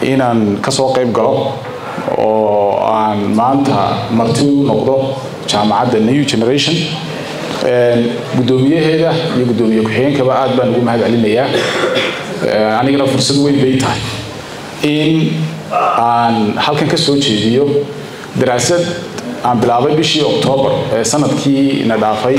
inaan ka soo qayb galo oo aan maanta marti u noqdo jaamacadda New Generation gudoomiyaheeda iyo gudoomiye ku-xigeenkaba aad baan ugu mahadcelinayaa anigana fursad weyn bay tahay in aan halkan ka soo jeediyo daraasad aan bilaabay bishii October sanadkii ina dhaafay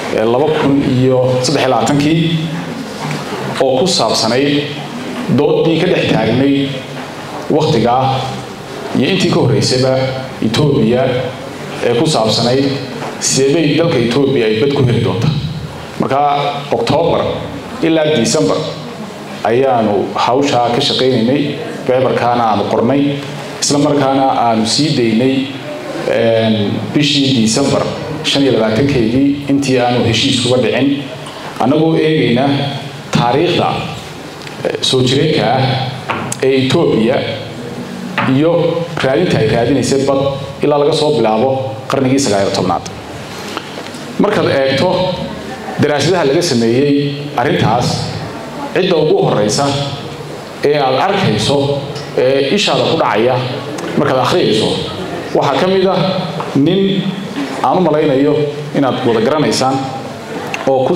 2023 oo ku saabsanayd doodii ka dhex taagnay waqtiga iyo intii ka horeysayba Ethiopia ee ku saabsanayd sidee dalka Ethiopia ay bad ku heli doonta marka October ilaa December ayaanu hawsha ka shaqeynay paperkana aan qornay isla markaana aan sii deynay bishii December 25-keedii intii aanu heshiis kuba dhicin anagoo eegayna taariikhda soo jireenka ee Ethiopia iyo raadinta ay raadinaysay bad ilaa laga soo bilaabo qarnigii 19aad markaad eegto daraasadaha laga sameeyay arintaas cidda ugu horeysa ee aad arkayso ee ishaada ku dhacaya markaad akhriyayso waxa kamid ah nin aan u malaynayo inaad wada garanaysaan oo ku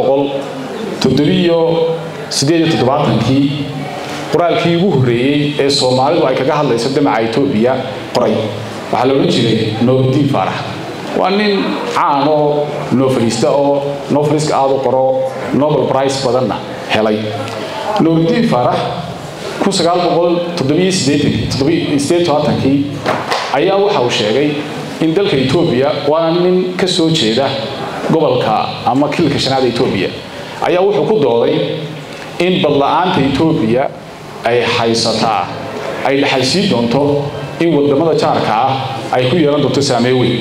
978 qoraalkii ugu horeeyay ee Soomaalidu ay kaga hadlayso damaca Ethiopia qoray waxa la oran jiray Nuruddin Faarax waa nin caan oo novelist aad u qoro Nobel Prize badanna helay Nuruddin Faarax 1978 ayaa waxa uu sheegay in dalka Ethiopia waa nin ka soo jeeda gobolka ama kilka shanaad Ethiopia ayaa wuxuu ku dooday in badla'aanta Ethiopia ay haysataa ay dhaxalsiin doonto in wadamada jaarka ah ay ku yeelan doonto saameyn weyn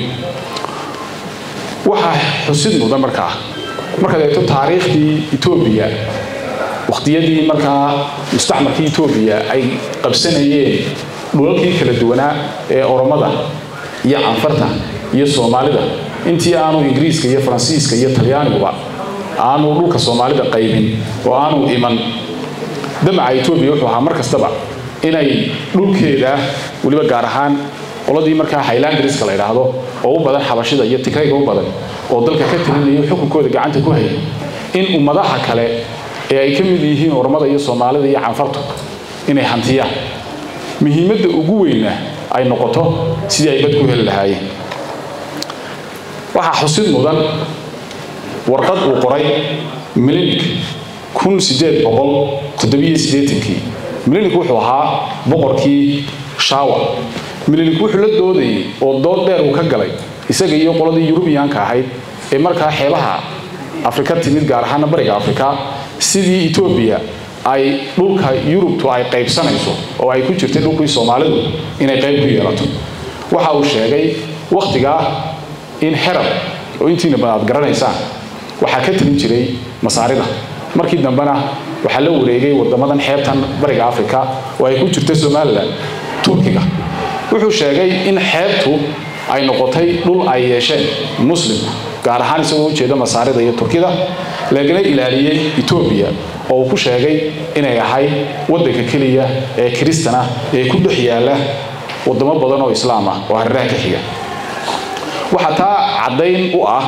waxa xusid mudan markaa eegto taariikhdii Ethiopia waqtiyadii markaa mustacmarkii Ethiopia ay qabsanayeen dhulalkii kala duwanaa ee Oromada iyo Anfarta iyo Soomaalida intii aanu Ingiriiska iyo Faransiiska iyo Talyaaniga aanu dhulka Soomaalida qaybin oo aanu iman damaca Ethiopia wuxuu ahaa markastaba inay dhulkeeda waliba gaar ahaan qoladii markaa Highlanders la yiraahdo oo u badan xabashida iyo Tigrayga u badan oo dalka ka tirinayay xukunkooda gacanta ku hayay in ummadaha kale ee ay ka mid yihiin Oromada iyo Soomaalida iyo Anfarta inay hantiyaan muhiimadda ugu weyn ay noqoto sidii ay bad ku heli lahaayeen waxa xusid mudan warqad uu qoray Milinik 1887 Milinik wuxuu ahaa boqorkii Shawa Milinik wuxuu la doodayay oo dood dheer uu ka galay isaga iyo qoladii Yurubiyaanka ahayd ee markaa xeebaha Afrika timid gaar ahaan bariga Afrika sidii Ethiopia ay dhulka Yurubtu ay qaybsanayso oo ay ku jirtay dhulkii Soomaalidu inay qayb ku yeelato waxa uu sheegay waqtiga in Xerab oo intiina baad garanaysaan waxa ka talin jiray Masaarida markii dambana waxa la wareegay wadamadan xeebtan bariga Afrika oo ay ku jirtay Soomaaliland Turkiga wuxuu sheegay in xeebtu ay noqotay dhul ay yeesheen Muslim gaar ahaan isagoo u jeeda Masaarida iyo Turkida lagana ilaaliyay Ethiopia oo ku sheegay inay ahay wadanka kaliya ee Kiristana ee ku dhex yaala wadamo badan oo Islaam ah oo hareeraha ka xiga waxa taa cadeyn u ah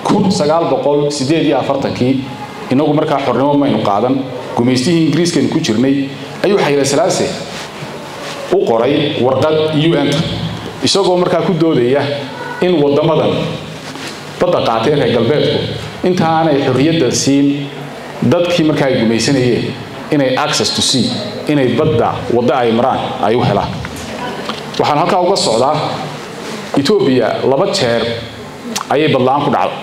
1948 inagu markaa xornimo maynu qaadan gumeystihii Ingiriiska ku jirnay ayuu Hayle Selassie u qoray warqad UN isagoo markaa ku doodaya in wadamadan badda qaatay reer galbeedku inta aanay xorriyadda siin dadkii markaa ay gumeysanayeen inay access to sea inay badda wada ay maraan ay u helaan waxaan halkaa uga socdaa Ethiopia 2 jeer ayay badlaan ku dhacday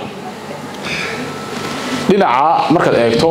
dhinaca markaad eegto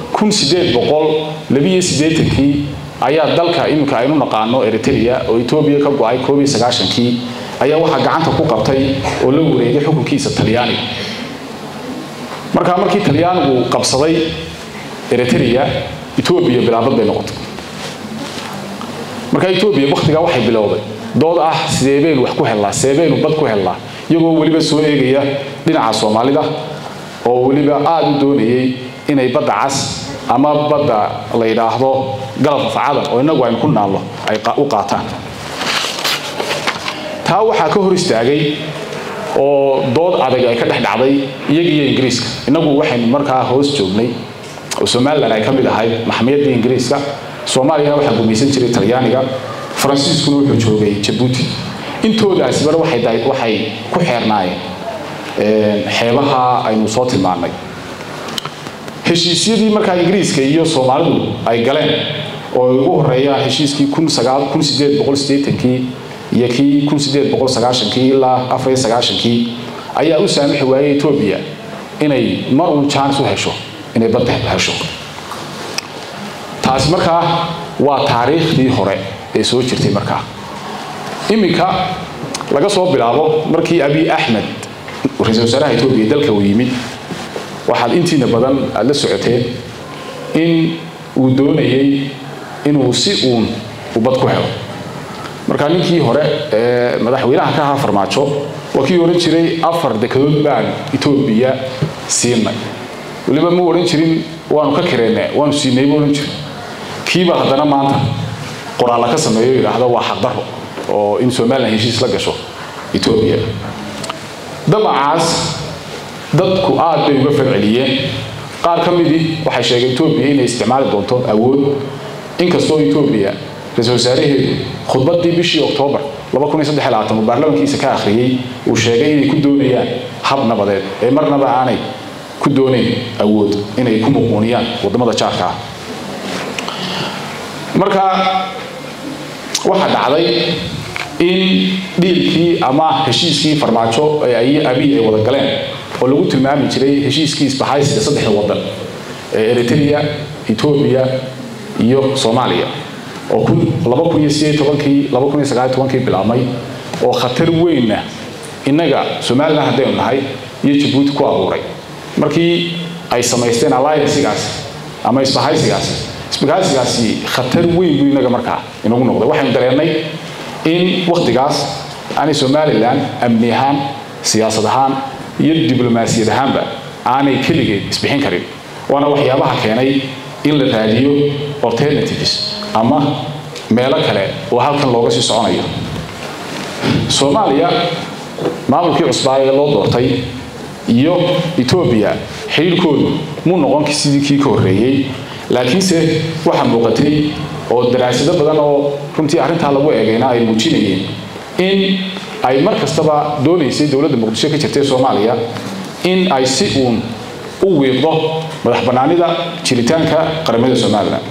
1882 ayaa dalka iminka aynu naqaano Eritrea oo Ethiopia ka go'ay 1990 ayaa waxa gacanta ku qabtay oo la wareegay xukunkiisa Talyaaniga markii Talyaanigu qabsaday Eritrea Ethiopia bilaabad bay noqotay marka Ethiopia waqtiga waxay bilowday dood ah sidee wax ku helaa sidee bad ku helaa iyagoo waliba soo eegaya dhinaca Soomaalida oo waliba aad u doonayay inay badda cas ama badda la yiraahdo galabka facada oo inagu aynu ku naalno ay u qaataan taa waxa ka hor istaagay oo dood adag ay ka dhacday iyaga Ingiriiska inagu waxaynu markaa hoos joognay oo Soomaaliland ay kamid ahay maxkamada Ingiriiska Soomaaliya waxa gumaysan jiray Talyaaniga Faransiiskuna wuxuu joogay Djibouti intoodaas bar waxay ku xeernaayeen xeebaha aynu soo tilmaanay heshiisyadii markaa Ingiriiska iyo Soomaalidu ay galeen oo ugu horeeyay heshiiskii 1880kii iyo kii 1890kii ilaa 94kii ayaa u saamixi waayay Ethiopia inay mar uu chance u hesho inay badda hesho taas markaa waa taariikhdii hore ee soo jirtay markaa imika laga soo bilaabo markii Abiy Ahmed ra'iisul wasaaraha Ethiopia dalka uu yimid waxaad intiina badan la socoteen in uu doonayay inuu si uun u bad ku helo marka ninkii hore madaxweynaha ka ahaa Farmaajo wakii oran jiray 4 dekedood baan Ethiopia siinay waliba ma oran jirin waanu ka kireynay waanu siinay oran jiray kiiba hadana maanta qoraal ka sameeyo yiraahdo waa xaq daro oo in Soomaaliland heshiis la gasho Ethiopia damacaas dadku aad bay uga falceliyeen qaar ka midii waxay sheegeen Ethiopia inay isticmaali doonto awood inkastoo Ethiopia ra'iisul wasaaraheedu khudbadii bishii October 2023 baarlamaankiisa ka akhriyay uu sheegay inay ku doonayaan hab nabadeed ee marnaba aanay ku dooneen awood inay ku muqooniyaan wadamada jaarka ah marka waxa dhacday in dhiilkii ama heshiiskii Farmaajo ay Abiy ay wada galeen oo lagu tilmaami jiray heshiiskii isbahaysiga saddexda wadan ee Eritrea Ethiopia iyo Soomaaliya oo 2018 bilaabmay oo khatar weyn inaga Soomaaliland hadeen nahay iyo Djibouti ku abuuray markii ay sameysteen alliance-gaas ama isbahaysigaasi khatar weyn buu inaga markaa inagu noqday waxaan dareennay in waqtigaas aanay Soomaaliland amni ahaan siyaasad ahaan iyo diblomaasiyad ahaanba aanay kaligeed isbixin karin waana waxyaabaha keenay in la raadiyo alternatives ama meelo kale oo halkan looga sii soconayo Soomaaliya maamulkii cusbaa ee loo doortay iyo Ethiopia xiriirkoodu mu noqon sidii kii ka horeeyay laakiinse waxa muuqatay oo daraasado badan oo runtii arrinta lagu eegayna ay muujinayeen in ay markastaba doonaysay dawladda Muqdisho ka jirtay Soomaaliya in ay si uun u weeqdo madax banaanida jiritaanka qaramada Soomaaliland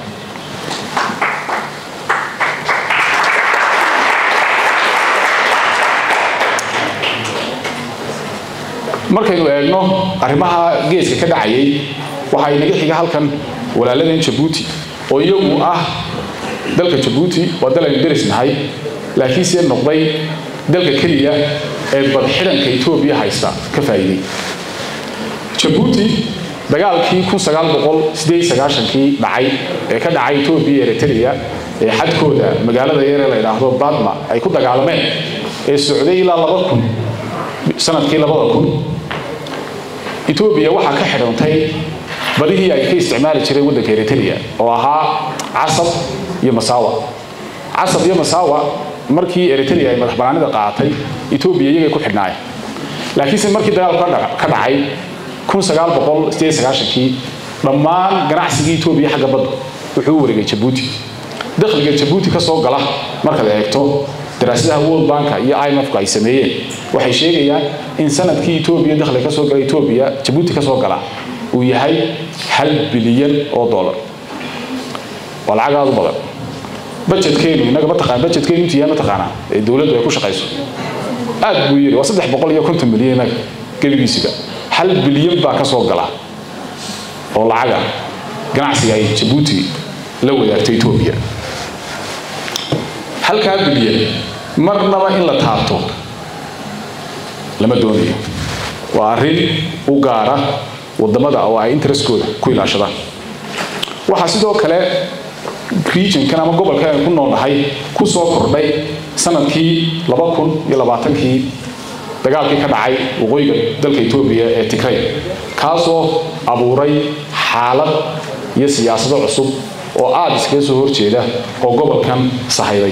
markaynu eegno arrimaha geeska ka dhacayay waxa inaga xiga halkan walaaladeen Djibouti oo iyagu ah dalka Djibouti waa dal ay derisnahay laakiin si noqday dalka kaliya ee bad xiranka Ethiopia haysta ka faa'iiday Djibouti dagaalkii 1998kii dhacay ee ka dhacay Ethiopia Eritrea ee xadkooda magaalada yar ee la yiraahdo Badma ay ku dagaalameen ee socday ilaa 2000 sanadkii 2000 Ethiopia waxa ka xidhantay badihii ay ka isticmaali jireen waddanka Eritrea oo ahaa Asab iyo Masaawa markii Eritrea ay madax banaanida qaatay Ethiopia iyaga ku xidhnaay laakiin markii dagaalku ka dhacay 1998kii dhammaan ganacsigii Ethiopia xagga badda wuxuu wareegay Djibouti dakhliga Djibouti ka soo gala marka la eegto daraasadaha World Bank iyo IMF ay sameeyeen waxay sheegayaan in sanadkii Ethiopia dakhliga ka soo galay Ethiopia Djibouti ka soo gala uu yahay $1 bilyan wala cagaad badan budgetkeenu inaga mataqaan budgetkeenu intii ma taqaana ee dawladdu ay ku shaqeyso aad buu yiri waa 350 milyan gabigiisiba $1 bilyan baa ka soo gala oo lacaga ganacsiga ay Djibouti la wadaagtay Ethiopia halka bilyan marnaba in la taabto lama doonayo waa arrin u gaara wadamada oo ay interest-kooda ku ilaashadaan waxa sidoo kale region-kan ama gobolka ay ku noolahay ku soo kordhay sanadkii 2020kii dagaalkii ka dhacay waqooyiga dalka Ethiopia ee Tigray kaasoo abuuray xaalad iyo siyaasado cusub oo aad iskaga soo horjeeda oo gobolkan sahayday.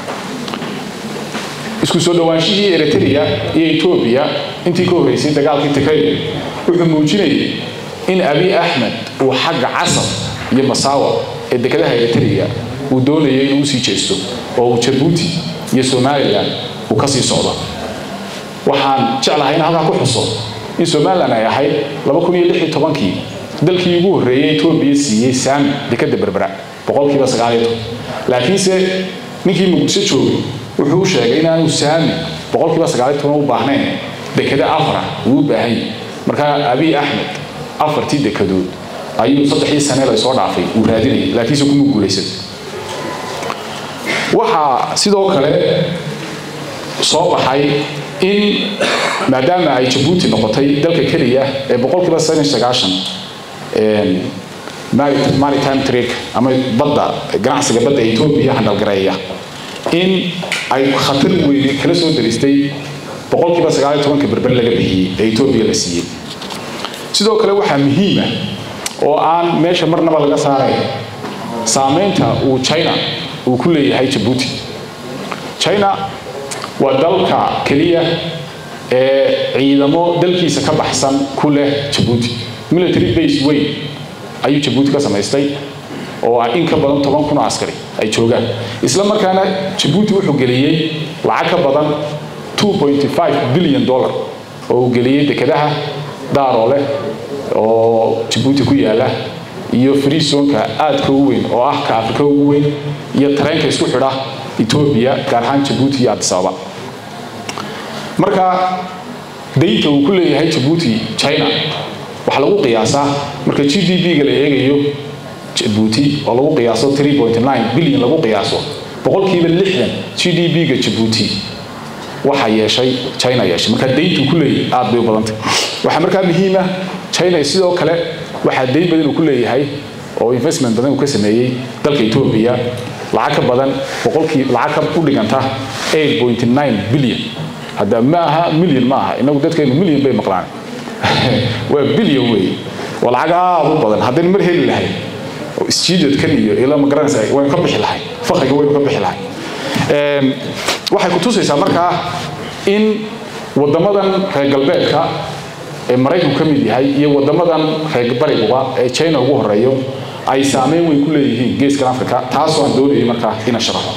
isku soo dhawaanshihii Eritrea iyo Ethiopia intii ka horeysay dagaalkii Tigray wuxuu muujinayay in Abiy Ahmed uu xagga casab iyo masaawa ee dekedaha Eritrea uu doonayay inuu sii jeesto oo uu Djibouti iyo Somaliland uu ka sii socdo. waxaan jeclahay in halka ku xuso in Somaliland ay ahayd 2016 dalkii ugu horeeyay Ethiopia siiyay saami dekeda Berbera 9%. laakiinse ninkii Muqdisho joogay wuxuu sheegay in aanu saami 9% u baahnayn dekeda afra uu baahay. marka Abiy Ahmed afartii dekedood ayuu 3 sano la soo dhaafay uu raadinay laakiinse kuma guuleysan. waxa sidoo kale soo baxay in maadaama ay Djibouti noqotay dalka kaliya ee 9% maritime trade ama badda ganacsiga badda Ethiopia handal gareeya in ay khatar weyn kala soo daristay 9% Berber laga bixiyay ee Ethiopia la siiyay. sidoo kale waxa muhiim ah oo aan meesha marnaba laga saaray saameynta uu China uu ku leeyahay Djibouti. China waa dalka kaliya ee ciidamo dalkiisa ka baxsan ku leh Djibouti. military base weyn ayuu Djibouti ka samaystay oo in ka badan 10,000 askari ay joogaan. isla markaana Djibouti wuxuu geliyay lacag ka badan $2.5 billion oo uu geliyay dekedaha Daarole oo Djibouti ku yaala iyo free zone-ka aadka u weyn oo ah ka Afrika ugu weyn iyo tareenka isku xidha Ethiopia gaar ahaan Djibouti iyo Addis Ababa. marka deynta uu ku leeyahay Djibouti China waxa lagu qiyaasaa marka GDP-ga la eegayo Djibouti oo lagu qiyaaso 3.9 billion lagu qiyaaso 60% GDP-ga Djibouti waxa yeeshay China yeeshay. marka deyntu ku leeyahay aad bay u badantay. waxa markaa muhiim ah China sidoo kale waxa deyn badan uu ku leeyahay oo investment badan uu ka sameeyay dalka Ethiopia lacag ka badan lacag ka u dhiganta 8.9 billion. hada maaha million maaha inagu dadkeenu million bay maqlaan waa billion way walaga u badan hadii mar heli lahay oo isjiidad kan iyo ila ma garanaysaa way ka bixi lahay faqiga way ka bixi lahay. waxay ku tusaysaa markaa in wadamadan reer galbeedka ee Mareykanku ka mid yahay iyo wadamadan reer bariga ee China ugu horeeyo ay saameyn weyn ku leeyihiin geeska Afrika. taas oo doonayay markaa in sharaxo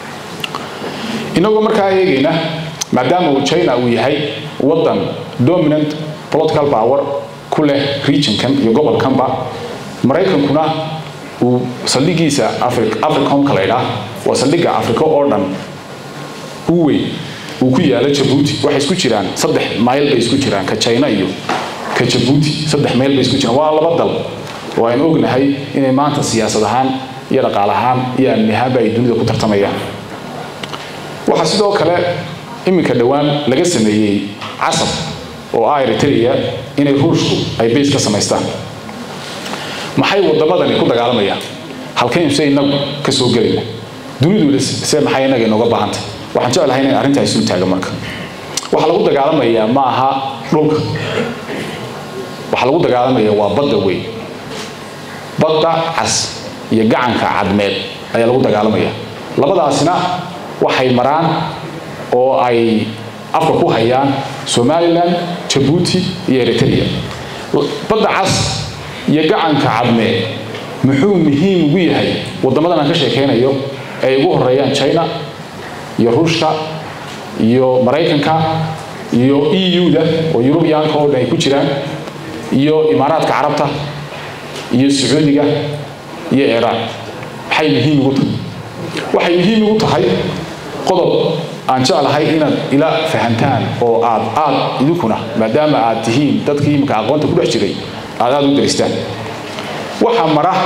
inagu markaa eegayna maadaama uu China uu yahay wadan dominant political power ku leh region-kan iyo gobolkanba Mareykankuna uu saldhigiisa African kaleeda waa saldhiga Afrika oo dhan uu weyn uu ku yaala Djibouti. waxay isku jiraan 3 mayl bay isku jiraan ka China iyo ka Djibouti 3 mayl bay isku jiraan. waa laba dal oo aan ognahay inay maanta siyaasad ahaan iyo dhaqaale ahaan iyo amni ahaan ay dunida ku tartamayaan. waxa sidoo kale iminka dhawaan laga sameeyay casab oo Eritrea inay Ruushku ay base ka samaystaan. maxay wadamadan ku dagaalamayaan halkeen inagu ka soo galayna dunidu maxay inaga inooga baahantay. waxaan jeclahay in arrinta ay soo taagan marka waxa lagu dagaalamayaa ma aha dhulka waxa lagu dagaalamayaa waa badda weyn badda cas iyo gacanka cadmeed ayaa lagu dagaalamayaa. labadaasina waxay maraan oo ay afka ku hayaan Somaliland Djibouti iyo Eritrea. badda cas iyo gacanka cadmeed muxuu muhiim ugu yahay wadamadan aan ka sheekeynayo ay ugu horeeyaan China iyo Ruushka iyo Mareykanka iyo EU-da oo European-ka oo ay ku jiraan iyo Imaaraadka Carabta iyo Sacuudiga iyo Iran. waxay muhiim ugu tahay qodob aan jeclahay inaad ila fahantaan oo aad idinkuna maadaama aad tihiin dadkii imka aqoonta ku dhex jiray aad u daristaan. waxa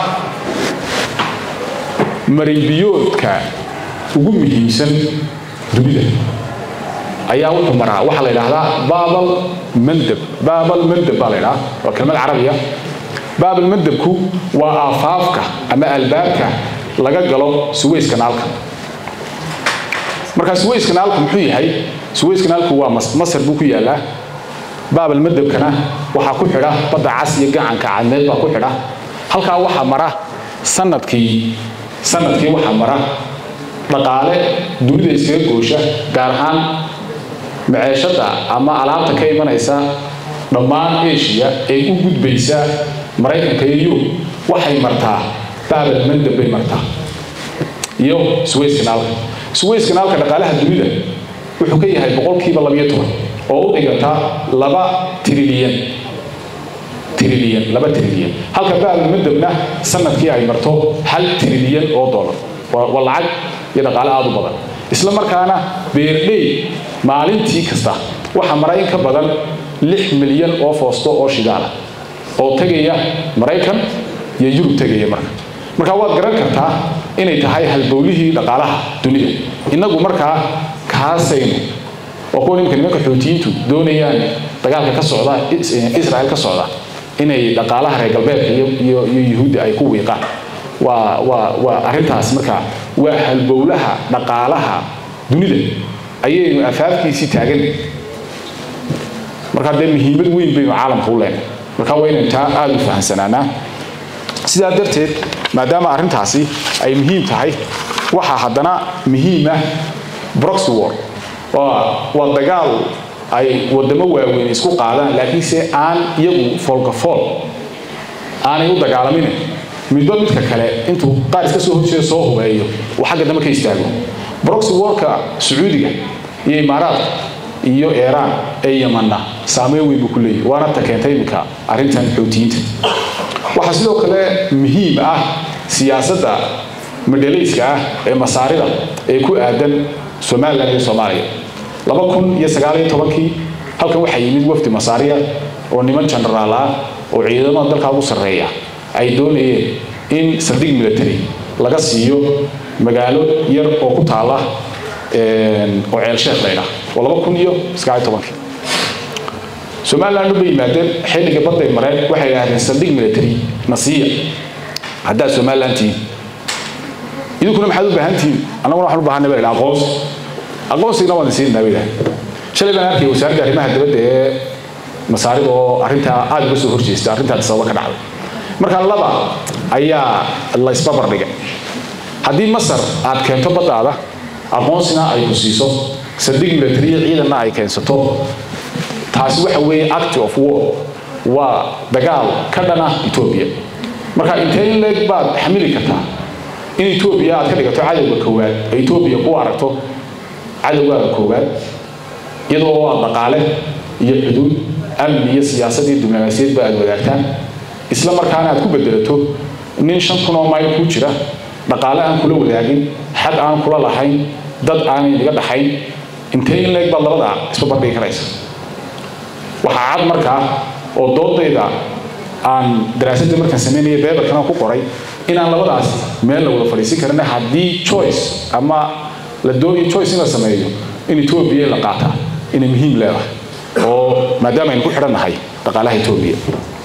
marinbiyoodka ugu muhiimsan dunida ayaa wuxuu maraa waxa la yiraahdaa Babal Mandab baa la yiraahdaa waa kelmad Carabiya. Babal Mandabku waa afaafka ama albaabka laga galo Suez Canal-ka. marka Suez Canal-ku muxuu yahay? Suez Canal-ku waa Masar buu ku yaalaa. Babal Mandabkana waxa ku xidha badda cas iyo gacanka cadmeed baa ku xidha halkaa waxaa mara sanadkii waxaa mara dhaqaale dunida iskaga goosha gaar ahaan maciishada ama alaabta ka imanaysa dhammaan Asia ee u gudbaysa Mareykanka iyo Yurub waxay martaa baabal mandab bay martaa iyo Suez Canalka dhaqaalaha dunida wuxuu ka yahay 12% oo u dhiganta 2 trilyan halka baabal mandabna sanadkii ay marto 1 trilyan oo dollar waa lacag iyo dhaqaale aad u badan isla markaana beerley maalintii kasta waxa maray in ka badan 6 milyan oo foosto oo shidaal oo tagaya Mareykan iyo Yurub tagaya marka waad garan kartaa inay tahay halbowlihii dhaqaalaha dunida inagu markaa kaasayno oo kuwa nimanka Xuutiyiintu doonayaan dagaalka ka socda Israel ka socda inay dhaqaalaha reer galbeedka iyo Yahuudi ay ku wiiqaan waa arintaas markaa waa halbowlaha dhaqaalaha dunida ayaynu afaafkiisii taagan marka de muhiimad weyn bay caalamka u leeyahay marka waa inaan taa aad u fahansanaanaa sidaa darteed maadaama arintaasi ay muhiim tahay waxa haddana muhiim ah proxy war waa dagaal ay wadamo waaweyn isku qaadaan laakiin se aan iyagu foolkafool aanay u dagaalamin midba midka kale intuu qaar iska soo horjeedo soo hubeeyo waxa xagga dambe ka istaago proxy warka Sacuudiga iyo Imaaraadka iyo Iran ee Yemen saameyn weyn ku leeyahay waana ta keentay imka arintan Xuutiyiinta waxa sidoo kale muhiim ah siyaasadda madaleyska ah ee masaarida ee ku aadan Soomaaliya iyo Soomaaliya 2019 halkan waxa yimid wafdi masaariya oo niman generaal ah oo ciidamada dalka ugu sareeya ay doonayeen in saldhig military laga siiyo magaalo yar oo ku taala oo ceel sheekh leeyahay 2019 Soomaaliland bay yimaadeen xilliga badda Mareen waxay yiraahdeen saldhig military nasiya hadda Soomaaliland idinkuna maxaad u baahantiin anaguna waxaan u baahanay aqoonsiga waan siin nabiga shalay baan arkay wasaaradda arrimaha dibadda ee masaarida oo arinta aad uga soo horjeestay arinta sabab ka dhacday marka laba ayaa la isbabar dhigay haddii Masar aad keento baddaada aqoonsina ay ku siiso saldhig military ciidanna ay keensato taasi waxa weeye act of war waa dagaal ka dhana Ethiopia marka intee leeg baad xamili kartaa in Ethiopia aad ka dhigato cadawga koowaad Ethiopia ku aragto cadawga koowaad iyadoo waa dhaqaale iyo xuduud amni iyo siyaasad iyo diblomaasiyad baad wadaagtaan isla markaana aad ku bedelato nin 5,000 mayl ku jira dhaqaale aan kula wadaagin xaq aan kula lahayn dad aan iga dhaxayn intee leeg baad labada isku barbardhigi karaysa waxa cad markaa oo doodayda aan daraasadda markaan sameynayay beebarkan ku qoray inaan labadaas meel la wada fadhiisin karna haddii choice ama la doonayo choice in la sameeyo in Ethiopia la qaata in muhiim leedahay oo maadaama aynu ku xidhannahay dhaqaalaha Ethiopia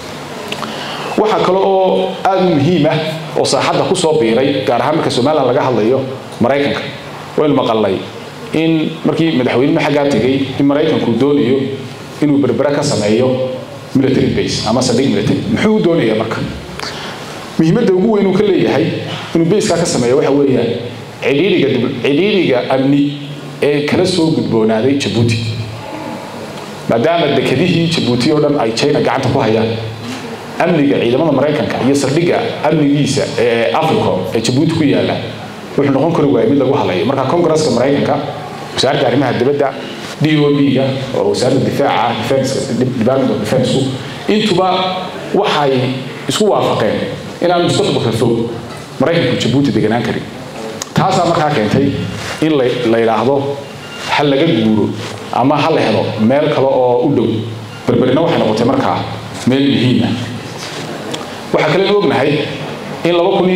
waxa kale oo aad muhiim ah oo saaxadda ku soo biiray gaar ahaan marka Soomaaliland laga hadlayo Mareykanka oo maqalay in markii madaxweynaha xagga tagay in Mareykanku doonayo inuu berbera ka sameeyo military base ama saldhig military muxuu doonayaa marka muhiimadda ugu weyn uu ka leeyahay inuu base ka sameeyo waxa weeyaan ciriiriga amni ee kala soo gudboonaaday Djibouti maadaama dekedihii Djibouti oo dhan ay China gacanta ku hayaan amniga ciidamada Mareykanka iyo saldhigga amnigiisa ee Afrika ee Djibouti ku yaala wuxuu noqon karaa waa mid lagu halayo marka Congress-ka Mareykanka wasaaradda arrimaha dibadda DOD-ga oo wasaaradda difaaca Department of Defense intuba waxay isku waafaqeen inaan mustaqbalka fog Mareykanku Djibouti deganaan karin taas markaa keentay in la yiraahdo hal laga guuro ama hal la helo meel kale oo u dhow berberina waxay noqotay markaa meel muhiim ah waxa kale oo ognahay in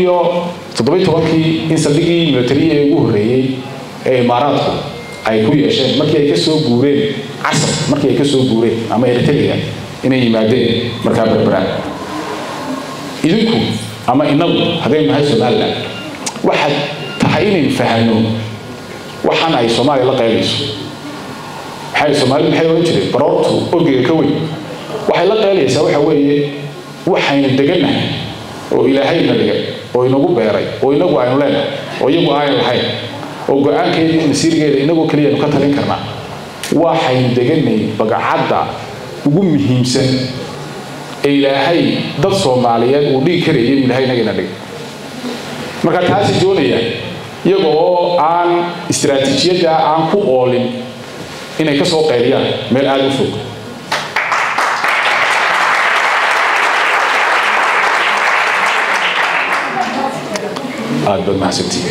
2017 in saldhiggii military ee ugu horeeyay ee Imaaraadku ay ku yeesheen markii ay ka soo guureen casr markii ay ka soo guureen ama Eritrea inay yimaadeen markaa berberaan idinku ama inagu hadday nahay Soomaaliland waxaad tahay inay fahanno waxaan ay Soomaaliya la qaybeyso waxay Soomaaliya maxay oran jireen baroortu orgiga ka weyn waxay la qaybeysaa waxa weeye waxayna deganahay oo ilaahayna dhigay oo inagu beeray oo inagu aynu leenahay oo iyagu aan lahayn oo go'aankeedii masiirkeeda inagu kaliya ka talin karnaa waxay deganay bagacada ugu muhiimsan ee ilaahay dad Soomaaliyeed uu dhigi karayay ilaahay nagina dhigay marka taasi doonaya iyagoo aan istiraatiijiyada aan ku oolin inay ka soo qayliyaan meel aad u fog aad bad mahadsantiin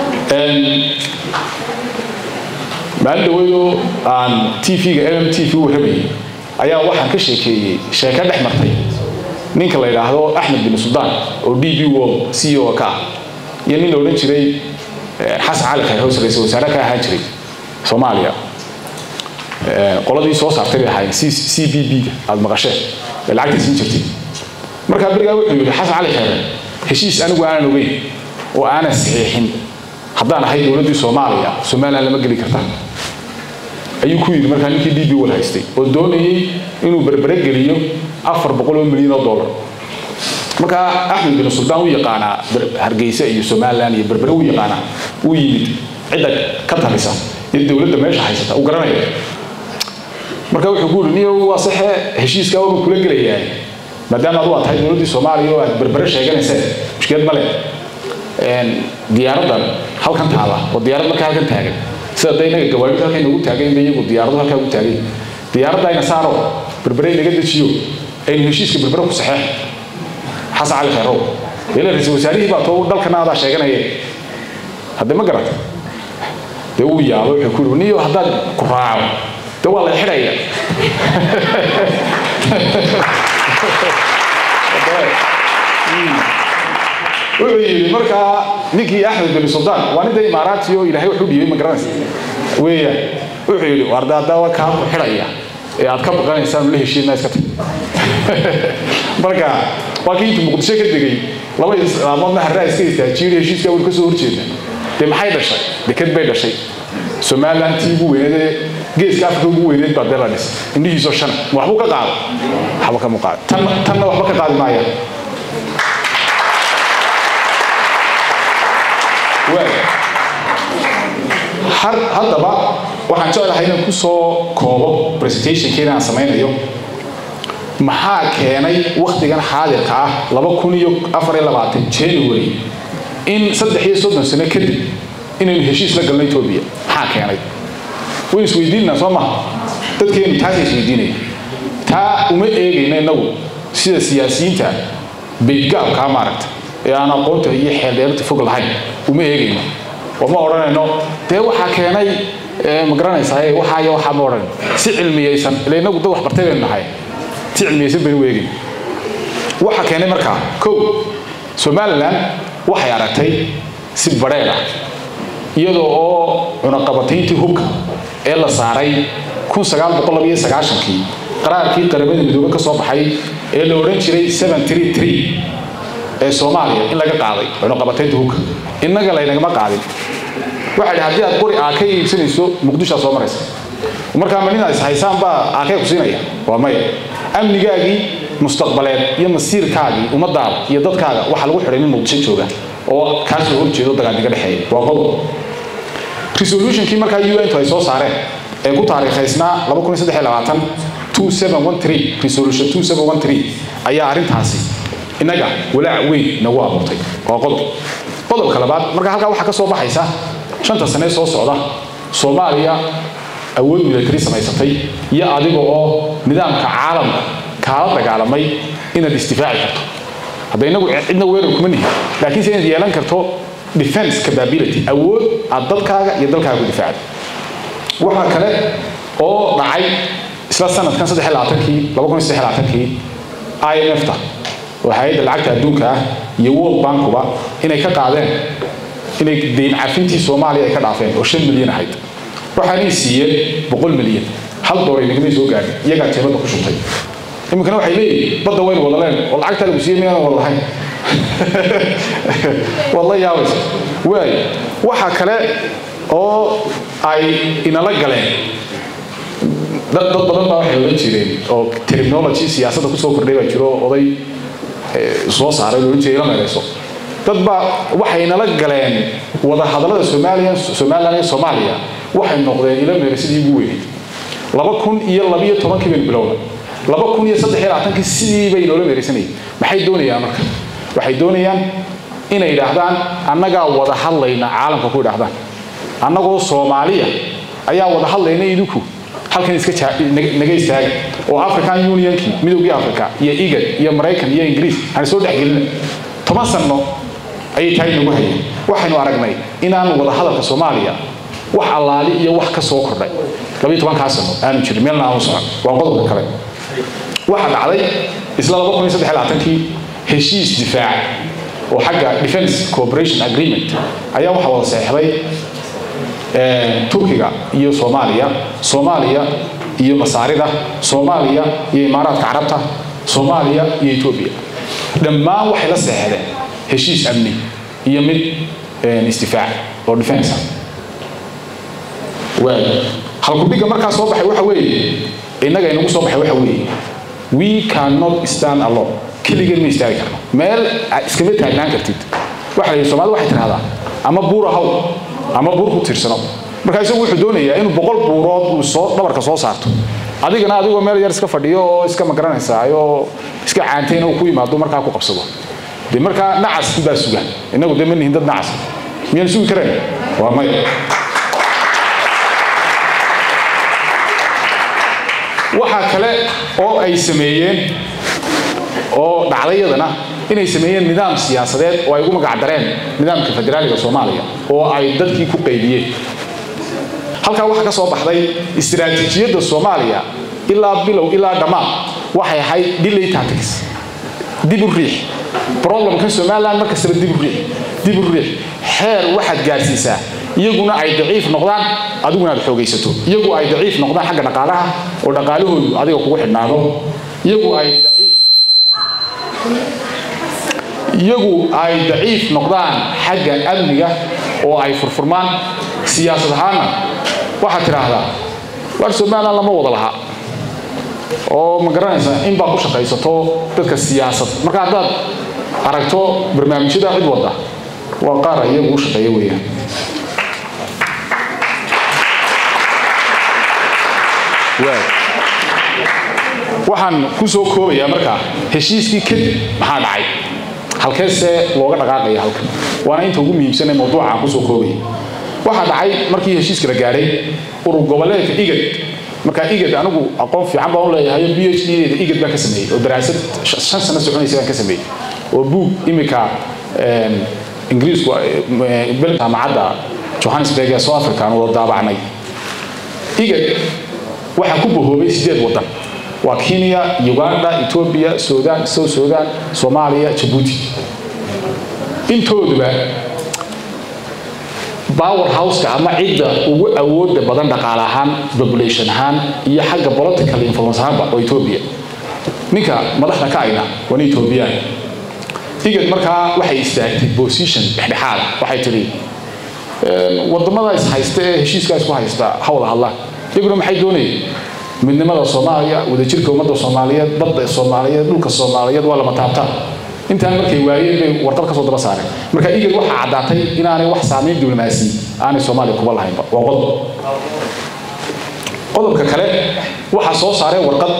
maaldawado aan TV-ga MMTV u rabay ayaa waxaan ka sheekeeyay sheeko dhex martay ninka la yiraahdo Axmed bin Suldaan oo DB World CEO ka iyo nin la oran jiray Xasan Cali Khayr oo ra'iisul wasaare ka ahaan jiray Soomaaliya qoladii soo saartay ahay CBB aad maqasheen lacagta siin jirtay marka bariga wuxuu yiri Xasan Cali Khayr heshiis anigu aan ogeyn oo aan saxiixin haddaan ahay dawladda Soomaaliya Soomaaliya lama gali kartaa ayuu ku yiri marka ninkii DB wal haystay oo doonayay inuu berbere geliyo $400 milyan marka Axmed bin Suldaan uu yaqaana Hargeysa iyo Soomaaliland iyo berbere uu yaqaana uu yimid cid ka talisa in dawladda meesha haysata uu garanayo marka wuxuu ku yiri waa sax heshiiska uu kula galayaa maadaama aad tahay dawladda Soomaaliya oo aad berbere sheeganaysa mushkilad ma leh diyaaradan halkan taala oo diyaarad markaa halkan taagan sida daynaga gawaarida halkan ugu taagan iyagu diyaaradu halkan ugu taagan diyaaradda ayna saaro berbere laga dejiyo ay heshiiska berbere ku saxeex Xasan Cali Khayr ila ra'iisul wasaarihi baa too dalkana aad sheeganayay hadda ma garata de uu yaabo wuxuu ku yiri haddaad ku raaco de waa la xidhaya ويجي مركا نيكي أحمد بن سلطان وأنا ده إمارات يو إلهي وحدي ما قرنس ويا ويجي واردا دوا كاب حرية أتكلم قرن إنسان له شيء ناس كتير مركا وأكيد مقدسة كده لما ما هالرئيس كده تشيل شيء كده والكسور شيء ده ما حيدا شيء ده كده بيدا شيء سمعنا تيبو وين جيس كافو وين بدرانس إني يسوشن وحبوك قال حبوك مقال تم وحبوك قال معايا هذا بقى waxaan jeclahay inaan ku soo koobo presentation-keena aan sameeyo maxaa keenay waqtigan xaadirka ah 2024 January in 3 sano kadib inaan heshiis la galnay Itoobiya maxaa keenay way isweydiinaa Soomaa dadkeen taas isweydiinay taa uma eegayna inagu sida siyaasiyiinta beedgaab ka maaragta ee aan aqoonta iyo xeeldeerta fog lahayn uma eegayna وما أورنا إنه ده واحد كأناي مقرنا يساعي واحد واحد ما أورنا سعل ميسان لأنه قد واحد برتبه النهاية سعل ميسان بنويجي واحد كأناي مركا كو سومالان واحد يعرفتي سبريرة يدو عنقبتين تهوك إلا صاري كون سجال بقلبية سجاشن كي قرار كي قريبين بدون كصوب حي إلا أورنجري 733 Soomaaliya in laga qaaday oo qabateed hoog inaga laynaga ma qaadin waxa hadii aad qori aakay ibsanayso Muqdisho soo maraysa marka manina is haysaan ba aakay ku siinaya waa may amnigaagi mustaqbaleed iyo masiirkaagi umadaada iyo dadkaaga waxa lagu xiray in Muqdisho jooga oo ka soo horjeedo dagaalka dhaxeeya waa qodob resolution-kii marka UN ay soo saareen ee ku taariikhaysnaa 2023 2713 resolution 2713 ayaa arintaasi inaga walaac weyn nagu abuurtay waa qodobka labaad marka halka waxa ka soo baxaysa 5 sano soo socda Soomaaliya awood military samaysatay iyo adiga oo nidaamka caalamka kala dagaalamay inaad istifaaci karto hadda inagu cidna weerar kuma nihin laakiin si yeelan karto defense capability awood aad dadkaaga iyo dalkaaga difaac waxa kale oo dhacay isla sanadkan 2023 IMF-ta وهاي العقد الدوكا يوول بانكوبا هنا كقاعدين هنا دين عارفينتي سوماليا كدافين وشن مليون حيد وحني سيل بقول مليون هل دوري نقدر يسوق يعني يقعد تبغى كشوطي يمكن واحد ليه بدأ وين ولا لين والعقد اللي بيصير مين والله هاي والله يا ويس واي waxa kale oo ay inala galeen dad badan baa waxay la jireen oo terminology siyaasadda ku soo kordhay baa jiro oday soo saaray loo jeeyo meelayso dad ba waxay nala galeen wada hadallada Soomaaliya iyo Soomaaliya waxay noqdeen ila meelaysidii ugu weyn 2012 kii bilowda 2023 sidii bay noola meelaysanay maxay doonayaan marka waxay doonayaan inay yiraahdaan annaga wada hadlayna caalamka ku yiraahdaan annagoo Soomaaliya ayaa wada hadlayna idinku halkan iska naga istaaga oo African Union midowga Afrika iyo IGAD iyo Mareykan iyo Ingiriis aan soo dhaxgelin 10 sano ay tahay nagu hayeen waxaanu aragnay inaan wada hadalka Soomaaliya wax allaali iyo wax ka soo kordhay 12 sano aanu jirin meelna aan socon waa qodob kale waxa dhacday isla 2023 heshiis difaac oo xagga defense cooperation agreement ayaa waxa wada saxeexday Turkiga iyo Soomaaliya iyo Masaarida Soomaaliya iyo Imaaraadka Carabta Soomaaliya iyo Itoobiya dhammaan waxay la saxeexdeen heshiis amni iyo mid istifaac oo defense halku dhiga markaa soo baxay waxa weeye inaga inagu soo baxay waxa weeye we cannot stand alone kaliya ma istaagi karno meel iska mid taagnaan kartid waxa ay Soomaalidu waxay tiraahdaa ama buur ahaw ama buur ku tirsano marka isagu wuxuu doonayaa inuu 100 buurood uu soo dhabarka soo saarto adigana adigoo meel yar iska fadhiyo oo iska magaranaysayo iska caanteen oo ku yimaado markaa ku qabsado de marka nacas baa sugan inagu de manihin dad nacas miyaan sugi kareen waa may waxa kale oo ay sameeyeen oo dhacdayadana inay sameeyeen nidaam siyaasadeed oo ay ugu magac dareen nidaamka federaaliga Soomaaliya oo ay dadkii ku qaybiyeen halka waxa ka soo baxday istiraatiijiyadda Soomaaliya ilaa bilow ilaa dhamaad waxay ahayd delay tactics dib u riix problemka Soomaaliland marka sabab dib u riix heer waxaad gaarsiisaa iyaguna ay daciif noqdaan adiguna aad xoogaysato iyagu ay daciif noqdaan xagga dhaqaalaha oo dhaqaalahoodu adiga kugu xidhnaado iyagu ay daciif noqdaan xagga amniga oo ay furfurmaan siyaasad ahaan waxa tiraahdaa war Soomaaliland lama wada laha oo ma garanaysa in baa ku shaqaysato dadka siyaasad marka hadaad aragto barnaamijyada cid wada waa qaar iyagu shaqeeyo weeyaan waxaan ku soo koobayaa marka heshiiskii kadib maxaa dhacay halkeese looga dhaqaaqay halkan waana inta ugu muhiimsan ee mowduuca ku soo koobay waxa dhacay markii heshiiska la gaaray urur goboleedka IGAD marka IGAD anigu aqoon fiican baan u leeyahay PhD-deeda IGAD baan ka sameeyay oo daraasad 5 sano soconaysa baan ka sameeyay oo buug imika Ingiriisku bilta maada Johannesburg ee South Africa oo daabacnay IGAD waxa ku bohoobay 8 wadan waa Kenya, Uganda, Ethiopia, Sudan, South Sudan, Somalia, Djibouti intooduba powerhouse ama cidda ugu awoodda badan dhaqaale ahaan population ahaan iyo xagga political influence ahaan oo Ethiopia ninka madaxda ka ayna waa Ethiopia IGAD markaa waxay istaagtay position dhexdhexaad waxay tiri wadamada is haysta heshiiska isku haysta hawla Allah iyaguna maxay doonayeen midnimada Soomaaliya wadajirka ummadda Soomaaliyeed badda Soomaaliyeed dhulka Soomaaliyeed waa lama taabtaan intaan markay waayeen bay warqad ka soo daba saareen marka IGAD waxa cadaatay inaanay wax saameyn diblomaasi aanay Soomaaliya ku lahayn waa qodobka kale waxa soo saaray warqad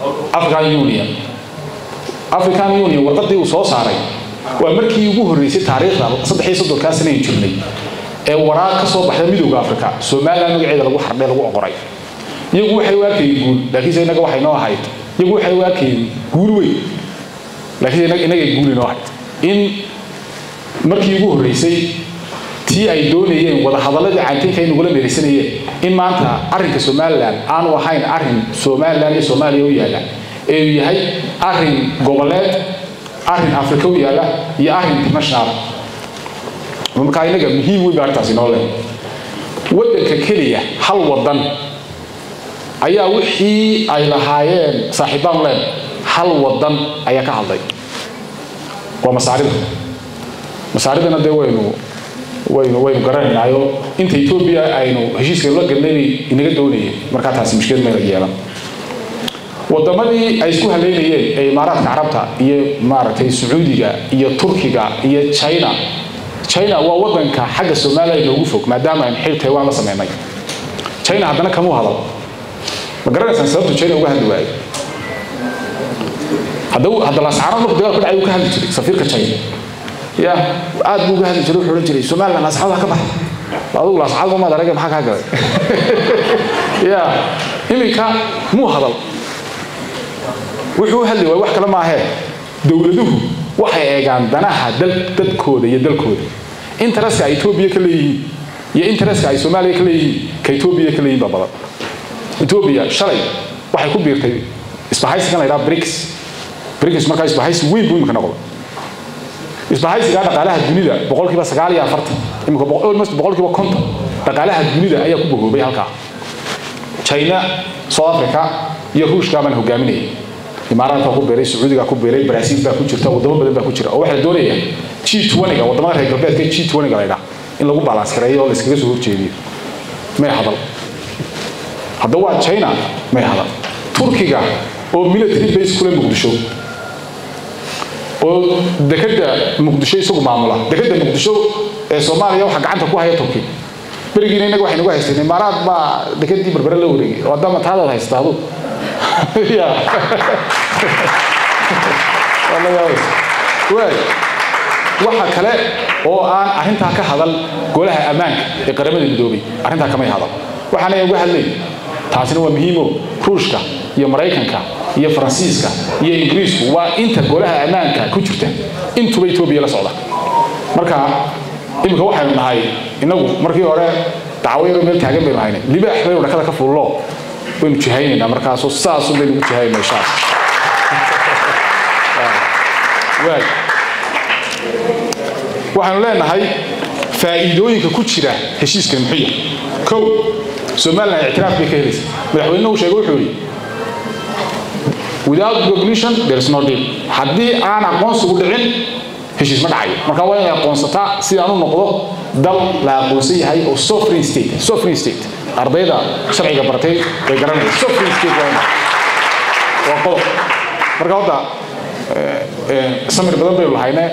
African Union warqadii uu soo saaray waa markii ugu horeysay taariikhda 3 sano jirnay ee waraaq ka soo baxday midowga Afrika Soomaaliland magaceeda lagu xardhay lagu qoray iyagu waxay waakeen guul laakiin inaga waxay noo ahayd iyagu waxay waakeen guul weyn laakiin inaga guul noo ahayd in markii ugu horeysay tii ay doonayeen wada hadalladii caantinka ay nugula meeraysanayeen in maanta arrinka Soomaaliland aanu ahayn arrin Soomaaliland iyo Soomaaliya u yaala ee yahay arrin goboleed arrin Afrika u yaala iyo arrin international marka inaga muhiim weyn baa taasi noo leh wadanka kaliya hal wadan ayaa wixii ay lahaayeen saaxiibaan leen hal wadan ayaa ka hadlay waa masaaridana de waynu garanaynayo inta Ethiopia aynu heshiiska la galnay inaga doonayeen marka taasi mushkil ma yeelan waddamadii ay isku haleynayeen ee imaaraadka carabta iyo maaragtay sacuudiga iyo turkiga iyo China waa waddanka xagga Soomaaliya loogu fog maadaama ay xil Taiwan la sameeyay China haddana kama hadal ma garanaysan sababta China uga hadli waayay hadda la saaran markuu dagaal ku dhacay uu ka hadli jiray safiirka China ya aad buu uga hadli jiray wuxuu oran jiray Soomaaliya la saxada ka baxay adigu la saxada ma daraga maxaa ka galay ya iminka muu hadal wuxuu hadli waay wax kale ma ahayn dawladuhu waxay eegaan danaha dadkooda iyo dalkooda interestka Ethiopia ka leeyihiin iyo interestka ay Soomaaliya ka leeyihiin ka Ethiopia ka leeyihiin badan Ethiopia shalay waxay ku biirtay isbahaysigan la yiraahdo BRICS markaa isbahaysi weyn buu imika noqday isbahaysiga dhaqaalaha dunida 940 imika almost 50 dhaqaalaha dunida ayaa ku bogoobay halka China South Africa iyo Ruushka baan hogaaminayay imaaraadka ku beeray Sacuudiga ku beeray Brazil baa ku jirta wadamo badan baa ku jira oo waxa la doonayaa G20 ga wadamada reer galbeedka G20 ga leeyahay in lagu balance gareeyo oo la iskaga soo horjeediyo ma hadal hadda waa China ma hadal Turkiga oo military base kule Muqdisho oo dekada Muqdisho isagu maamula dekada Muqdisho ee Soomaaliya waxa gacanta ku haya Turkiga barigiina inaga waxaynu haysteen imaaraad baa dekadii barbara la wareegay oo wadama taada haystaado ya waxa kale oo aan arinta ka hadal golaha amaanka ee qaramada midoobay arinta kama hadal waxaana uga hadlay taasina waa muhiim Ruushka iyo Mareykanka iyo Faransiiska iyo Ingiriisku waa inta golaha amaanka ku jirta intuba Ethiopia la socda marka imika waxay nahay inagu markii hore dacwayro meel taagan bay lahayn libaax bay dhakada ka fuulo waynu jihaynayna markaas oo saas u leeyahay jihaynay shaas waxaan leenahay faa'iidooyinka ku jira heshiiska muxiya kow Soomaaliya i'tiraaf bay ka helaysaa madaxweynuhu uu sheegay wuxuu yiri without recognition there is no deal haddii aan aqoonsi u dhicin heshiis ma dhacayo marka waa inay aqoonsataa si aan u noqdo dal la aqoonsan yahay oo sovereign state ardayda sharciga bartay way garanayaan sovereign state waa qodob marka wada samir badan bay lahaynaa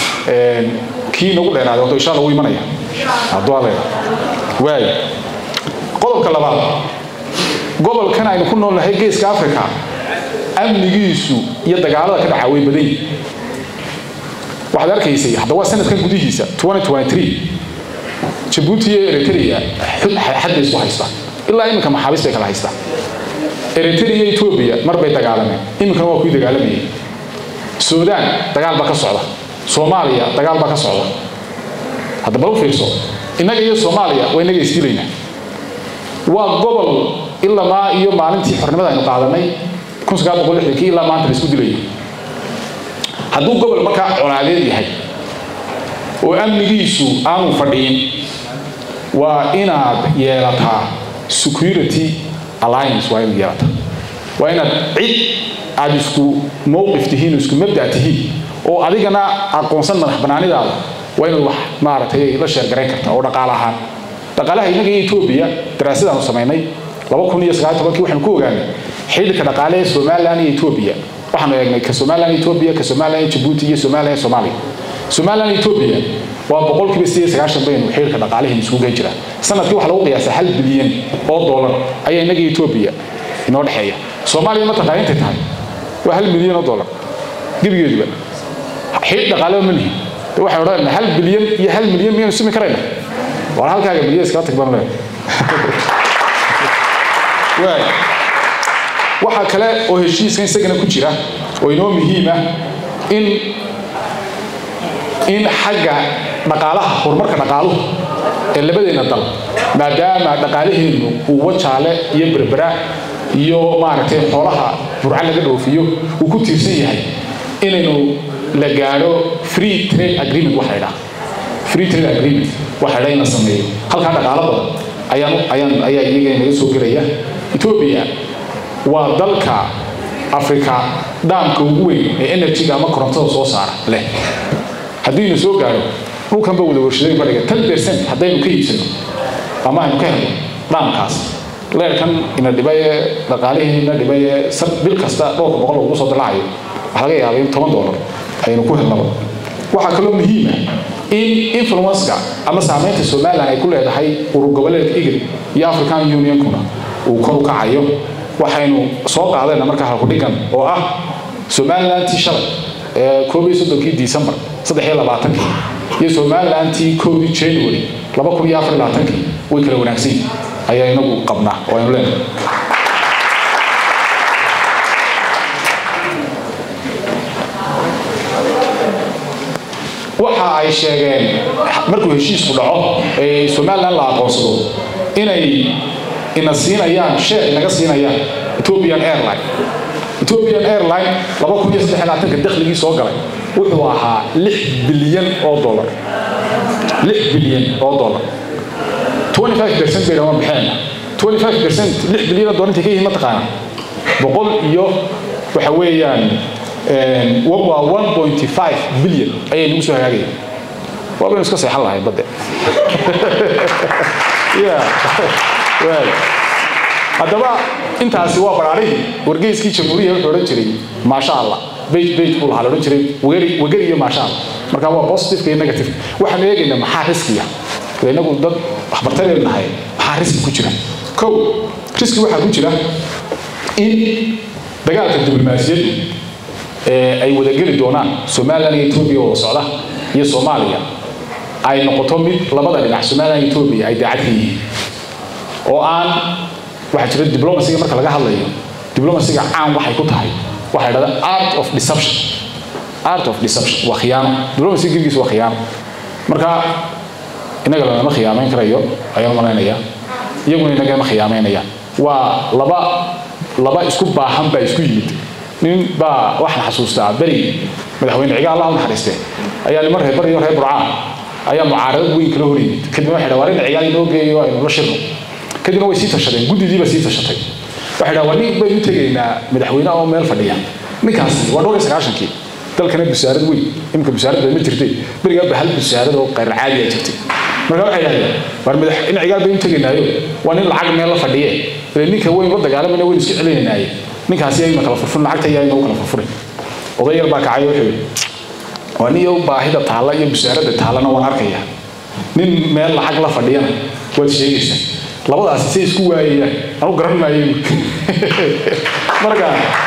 kii nagu dheeraado oo insha Allah uu imanaya hadduu adeeg way qodobka labaad gobolkan aynu ku noolnahay geeska Afrika amnigiisu iyo dagaalada ka dhaca way badan waxaad arkaysay hadda waa sanadkan gudihiisa 2023 Djibouti iyo Eritrea xad isku haysta ilaa iminka maxaabiis bay kala haysta Eritrea iyo Ethiopia mar bay dagaalameen iminka waa ku dagaalamayeen Suudaan dagaal ba ka socda Soomaaliya dagaal ba ka socda hadda bal fiirso inaga iyo Soomaaliya way naga istiilayna waa gobol ilaa ma iyo maalintii xornimada aynu qaadanay 1960 ilaa maanta la isku dilay hadduu gobol marka colaadeed yahay oo amnigiisu aanu fadhiin waa inaad yeelataa security alliance waa inaad yeelataa waa inaad cid aad isku mowqif tihiin isku mabda tihiin oo adigana aqoonsan madax banaanidaada waa inaad wax maaragtay la sheer gareyn kartaa oo dhaqaalaha inaga Ethiopia daraasadaan sameynay 2019 waxaan ku ogaanay xidhiidhka dhaqaale ee Soomaaliland iyo Ethiopia waxaan eegnay ka Soomaaliland Ethiopia ka Soomaaliland Djibouti iyo Soomaaliland Ethiopia waa 190 baynu xiriirka dhaqaalaha isku jira sanadkii waxa lagu qiyaasay 1 bilyan oo dollar ayaa inaga Ethiopia inoo dhaxeeya Soomaaliya ma taqaanintay tahay waa 1 milyan oo dollar gibigeeduba xiriir dhaqaalaha ma lihi waxa oran 1 bilyan iyo 1 milyan miyaan sumi karayna waa halkaaga bilyan iska tagban leh waxa kale oo heshiiskan isagana ku jira oo inoo muhiim ah in xagga dhaqaalaha horumarka dhaqaaluhu ee labadeena dal maadaama dhaqaalaheenu uu wajaale iyo berbera iyo maaragtay xoolaha burcan laga dhoofiyo uu ku tiirsan yahay inaynu la gaaro free trade agreement waxa la sameeyo halka dhaqaalaha badan ayaa iyaga inaga soo gelaya Ethiopia waa dalka Afrika dhaamka ugu weyn ee energy-ga ama korontada soo saara leh haddii uu soo gaaro dhulkan ba wada warshaday bariga 10% haddaynu ka iibsano ama aynu ka helno dhaamkaas لا كان إن الدباية لقاله إن الدباية سب بالكستا روح بقول وصل العيو حاجة يعني $8 أي نكوه النبض وحكلهم مهمة إن إنفلونسكا أما سامعت السؤال عن كل هذا حي ورجوله إيجري يا أفريقيا يونيون كنا وكانوا كعيو وحينو سوق هذا نمرك هالكوديكان سؤال أنتي شرط كوبي سدوكي ديسمبر صدق حيل بعتك يسؤال أنتي كوبي جانوري لما كوبي أفريقيا بعتك ويكلوا نفسي أيه نبو قبنا وينولن waxa ay sheegeen markuu heshiisku dhaco ee Soomaaliland la aqoonsado inay siinayaan share inaga siinayaan Ethiopian Airline 2023 dakhligii soo galay wuxuu ahaa $6 bilyan 25% bay rawan bixinayaan 25% $6 bilyan inta ka yihiin ma taqaan boqol iyo waxa weeyaan waa 1.5 bilyan ayay nagu soo hagaagay waa iska saxan lahayd badda well hadaba intaasi waa baraarihii wargeyskii jamhuuriyadda wuxuu oran jiray maasha Allah bait uu la oran jiray wagari iyo maasha Allah marka waa positive iyo negative waxaan eegaynaa maxaa riskiya inagu dad waxbartayeen nahay maxaa riski ku jira kow riski waxa ku jira in dagaalka diblomaasiyadda ay wada geli doonaan Soomaaliland iyo Itoobiya oo socda iyo Soomaaliya ay noqoto mid labada dhinac Soomaaliland iyo Itoobiya ay daacad yihiin oo aan waxa jira diblomaasiga marka laga hadlayo diblomaasiga caan waxay ku tahay waxa la yiraahdaa art of deception waa khiyaano diblomaasiga gigiis waa khiyaano marka inaga lama khiyaamayn karayo ayaan maleynaya iyaguna inaga ma khiyaameynayaan waa laba isku baahan ba isku yimid nin ba waxna xasuustaa bari madaxweyne cigaal Allah naxariiste ayaa nimar reer bari reer burcaan ayaa mucaarad weyn kala horiyay kadib waxa dhawarin cigaal inoo geeyo ay la shirno kadib way sii tashadeen gudidiiba sii tashatay waxa dhawarin bay u tageynaa madaxweynaha oo meel fadhiya ninkaas waa 29kii dalkana bisaarad weyn imka bisaarad ma jirtay bariga bahal bisaarad oo qeyr caadi ah jirtay marka waxa yiraahdaa war madaxweyne cigaal bay u tageynaayo waa nin lacag meel la fadhiye ninka weyn la dagaalamana weyn iska celinayay ninkaasi ay ma kala furfur lacagta ay ma kala furfuray odayar baa kacay wuxuu waniyo baahida taala iyo bisaarada taalana waan arkaya nin meel lacag la fadhiyana waad sheegaysaa labadaas si isku waayayaan anu garan maayo marka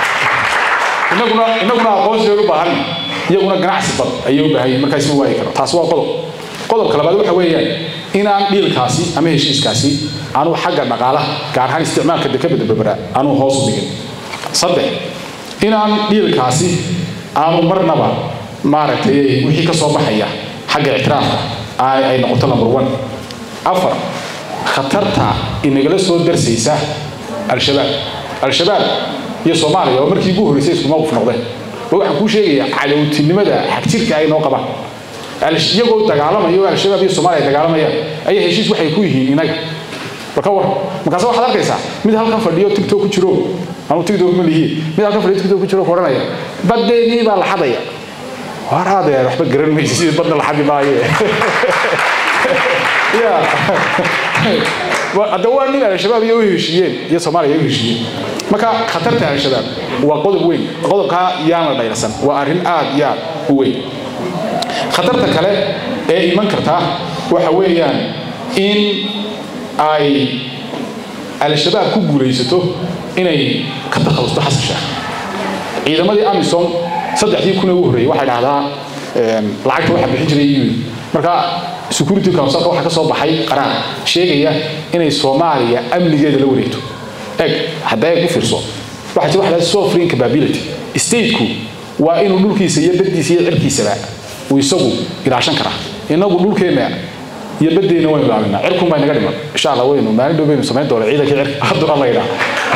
inaguna aqoonsi u baahan iyaguna ganacsi bad ayuu baahay marka isma waayi karo taas waa qodobka labaad waxa weeyaan inaan dhiilkaasi ama heshiiskaasi aanu xagga dhaqaalaha gaar ahaan isticmaalka dekabada berbera aanu hoos u dhigin saddex inaan dhiilkaasi aanu marnaba maaragtay wixii ka soo baxaya xagga ictiraafka ay noqoto number 1 afar khatarta inagala soo darsaysa al-shabaab iyo Soomaaliya oo markii ugu horeysay isku mowqif noqdeen waxaan ku sheegayaa cadawtinimada xagtirka ay noo qabaan iyagoo dagaalamayo al-shabaab iyo Soomaaliya dagaalamaya ay heshiis waxay ku yihiin inaga markaas waxaad arkaysaa mid halkan fadhiyo TikTok ku jiro ama TikTok ma lihi mid halkan fadhiyo TikTok ku jiro qoranaya badeeni baa la xadaya waraade waxba garan maysid badda la xadi maayo waa nin al-shabaab iyo heshiiyeen iyo Soomaaliya iyo heshiiyeen marka khatarta al-shabaab waa qodob weyn qodobka yaana dhayrasan waa arrin aad u weyn khatarta kale ee iman karta waxa weeyaan in ay al-shabaab ku guuleysato inay ka takhalusto xasasha ciidamadii Amisom 3 kun ugu horeeyay waxa dhahdaa lacagta waxa bixin jiray marka security council waxa ka soo baxay qaraar sheegaya inay Soomaaliya amnigeeda la wareegto haday ku fiirso waxa jira waxa sovereign capability state-ku waa inuu dhulkiisa iyo baddiisa iyo cirkiisa uu isagu ilaashan kara inagu dhulkeena iyo baddeena way ilaalinaa cirku ma inaga dhiman insha Allah waynu maalin dhow baynu sameyn doonaa ciidanka cirka hadda Allah ila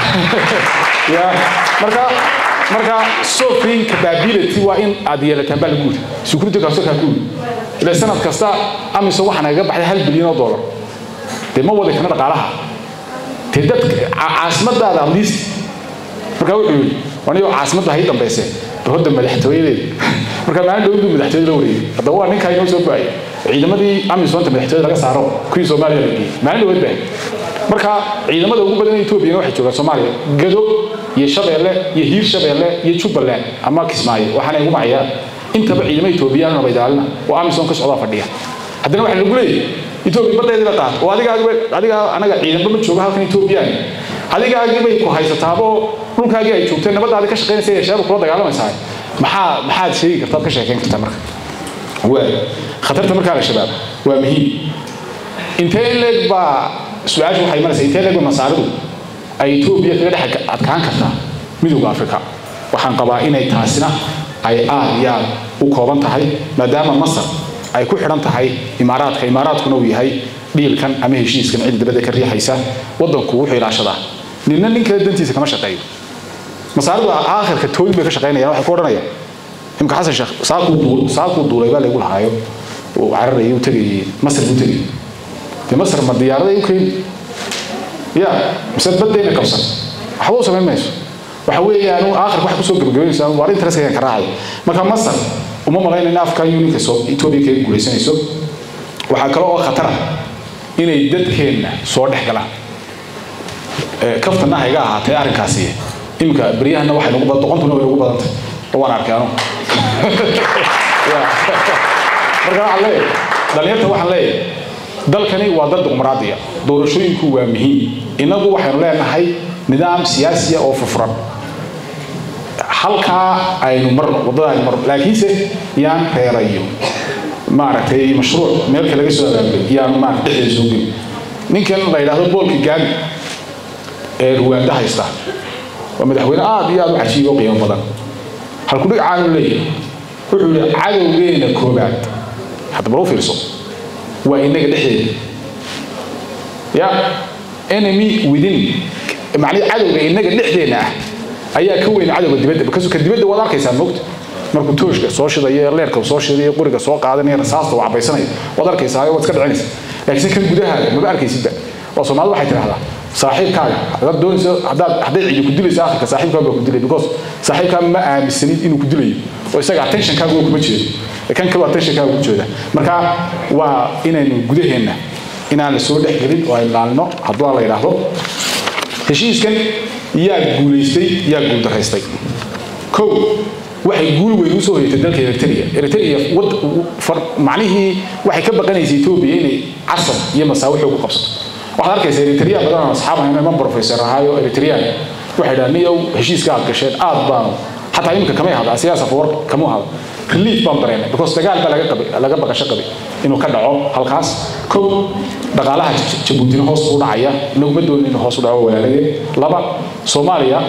marka sovereign capability waa in aad yeelataan bal guud security council ka guud ila sanad kasta amiso waxa naga baxday $1 bilyan de ma wada kana dhaqaalaha dadka caasimadaada amdiis marka wuxuu waniyo caasimada hay dambeysay hada madaxtooyadeed marka maalin dhow madaxtooyada la wareeyay hadda waa ninka inoo soo baayay ciidamadii Amisom madaxtooyada laga saaro kuwii Soomaaliya la geeyay maalin dhow baa marka ciidamada ugu badan ee Ethiopia waxay joogaan Soomaaliya gado iyo Shabeelle iyo Hiir Shabeelle iyo Jubaland ama Kismaayo waxaana ugu macaya intaba ciidamada Ethiopia ay baydaalna oo Amisom ka socda fadhiya haddana waxa lagu leeyahay Ethiopia badeeda qaad oo adiga anaga ciidamada ma jooga halkan Ethiopia adiga bay ku haysataabo dhulkaaga ay joogteen nabadaada ka shaqeynaysa shabaab kula dagaalamaysaa maxaad sheegi kartaa ka sheekeyn kartaa marka waa khatarta marka la shabaab waa muhiim intee leeg ba su'aashu waxay maraysaa intee leeg masaaridu ay Ethiopia kaga dhex adkaan kartaa midowga Afrika waxaan qabaa inay taasina ay aad u kooban tahay maadaama Masar ay ku xiran tahay Imaaraadkuna uu yahay dhiilkan ama heshiiskan cid dibadda ka riixaysa wadanku wuxuu ilaashadaa ninka dantiisa kama shaqeeyo masaaridu aakhirka tooyin bay ka shaqeynayaan waxa ku oranaya imka Xasan Sheekh saaqu duulay baa lagu lahaayo oo cararay u tagay Masar u tagay Masar ma diyaarada u keen ya masabadayna qabsan waxa uu sameeyay waxa weeyaan aakhirka wax ku soo gabagabeeyay waa inta rasayn ka raacay marka Masar uma malaynayna African Union ka soo Ethiopia ka guuleysanayso waxa kale oo khatar ah inay dadkeena soo dhaxgalaan kaftana hayga ahaatay arrinkaasi imka bariyahana waxa lagu bad doqontuna way ugu badantay oo waan arkaano marka alle dhalinyarta waxa leeyahay dalkani waa dad dimuqraadiya doorashooyinku waa muhiim inagu waxaynu leenahay nidaam siyaasi oo furfuran halka aynu wadada laakiinse yaan reerayo maaragtay mashruuc meel kale laga soo abaabulay yaan maaragtay dhexdiisa ugu ninkan la yiraahdo Paul Kagame ee Rwanda haysta waa madaxweyne aad iyo aad u cajiib oo qiimo badan halku dhig caan leeyahay wuxuu leeyahay cadawgeena koobaad hadda baro fiirso waa inaga dhexdeeda ya enemy within macni cadawga inaga dhexdeena ayaa ka weyn cadawga dibadda because ka dibadda wada arkaysaa moogta markuu tooshka soo shidayo leerka soo shidayo qoriga soo qaadanaya rasaasta waa cabaysanay wada arkaysaa oo iska dhicinaysa laakiin kan gudaha ma arkaysidba oo Soomaalidu waxay tiraahdaa saaxiibkaaga hadaad doonayso hadday ciidu ku dilayso aakhirka saaxiibkaaga ku dilay because saaxiibkaaga ma aaminsanid inuu ku dilayo oo isaga attention-kaaga uu kuma jeedo kan kale attention-kaaga ku jeeda marka waa inaynu gudaheena inaan la soo dhaxgelin oo ay laalno haddii la yiraahdo heshiiskan yaa guuleystay yaa guul daraystay waxay guul weyn u soo heeyay dalka Eritrea macnihii waxay ka baqanaysay Ethiopia inay casab iyo masaawiix ku qabsato waxa arkaysa Eritrea badan asxaabana ma professor ahayo Eritrea waxay dhaaniyo heshiiska aad gasheen aad baan hatta imka kama hada siyaasad war kama hada relief baan dareemay because dagaal baa laga baqasho qabay inuu ka dhaco halkaas dhaqaalaha Djibouti hoos u dhacaya naguma doonin hoos u dhaco walaalay laba Soomaaliya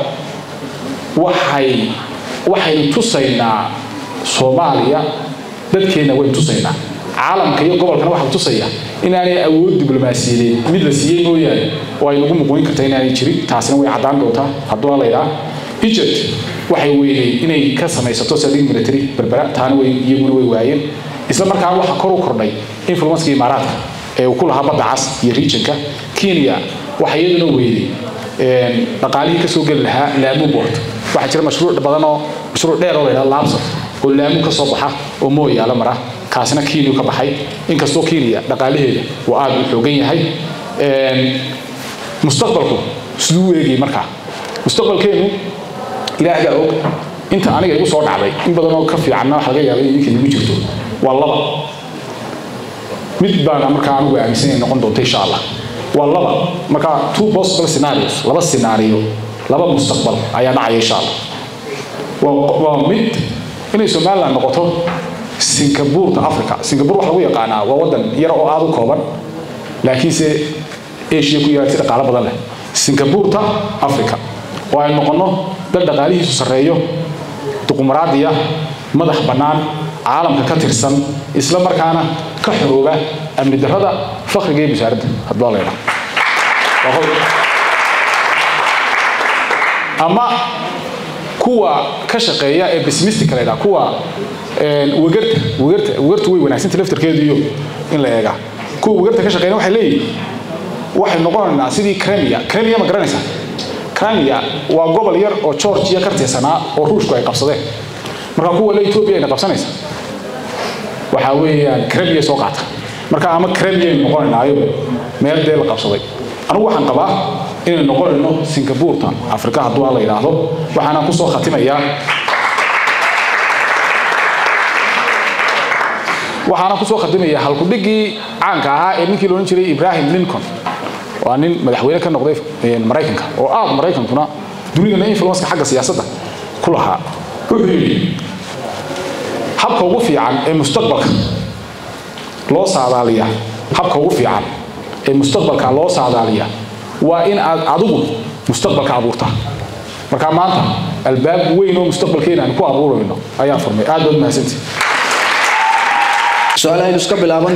waxay tusaynaa Soomaaliya dadkeena way tusaynaa caalamka iyo gobolkana waxa tusaya inaanay awood diblomaasiyadeed mid la siiyay mooyaan oo ay ugu muqoyn kartaa inaanay jirin taasina way cadaan doontaa haddii la yiraahdo Egypt waxay weeyay inay ka samaysato saldhig military berbera taana way iyaguna way waayeen isla markaa waxa kor u kordhay influence-ka Imaaraadka ee uu ku lahaa badda cas iyo regionka Kenya waxay iyaduna weeyay dhaqaalihii ka soo gal lahaa Lamu Port waxa jira mashruuc badan oo mashruuc dheer oo la yiraahdo Laabsad oo Lamu ka soo baxa oo mooyaala mara kaasina Kenya ka baxay inkastoo Kenya dhaqaalaheeda uu aad u xoogan yahay mustaqbalku sidoo weeyay markaa mustaqbalkeenu ilaahay og inta aniga igu soo dhacday in badan oo ka fiican waxa laga yaabay in kaliya jirto waa laba mid baan markaa anigu aaminsan noqon doonto insha Allah waa laba marka two possible scenarios laba scenario laba mustaqbal ayaa dhacaya insha Allah waa mid inay Soomaaliland noqoto Singapore ta Africa Singapore waxa lagu yaqaanaa waa wadan yar oo aad u kooban laakiin se Asia ku yahay dhaqaale badan leh Singapore ta Africa waa ay noqono dad dhaqaalihiisu sareeyo dimuqraadiya madax banaan caalamka ka tirsan isla markaana ka xorooba amni darrada faqriga iyo bisaaradda hadba leeyahay ama kuwa ka shaqeeya ee pessimistic leeyahay kuwa wagarta way wanaagsan laftarkeedu iyo in la eega kuwa wagarta ka shaqeeya waxay leeyihiin waxay noqonaysaa sidii Crimea ma garanaysaa Crimea waa gobol yar oo Georgia ka tirsanaa oo Ruushku ay qabsadeen marka kuwa la Ethiopia ay qabsanaysa waxa weeyaan Crimea soo qaata marka ama Crimea noqonaynayo meel deel qabsaday anigu waxaan qabaa inay noqonayno Singapore Afrika hadduu la yiraahdo waxaana ku soo khatimayaa halku dhigii caanka ahaa ee ninkii loo jiray Ibrahim Lincoln waa nin madaxweyne ka noqday Mareykanka oo aad Mareykankuna dunida influence xagga siyaasadda ku lahaa wuxuu yiri habka ugu fiican ee mustaqbalka loo saadaaliya waa in aad adigu mustaqbalka abuurtaa marka maanta albaab weyn oo mustaqbalkeena aan ku abuurayno ayaa furmay aad baad mahadsantihiin su'aalaha iska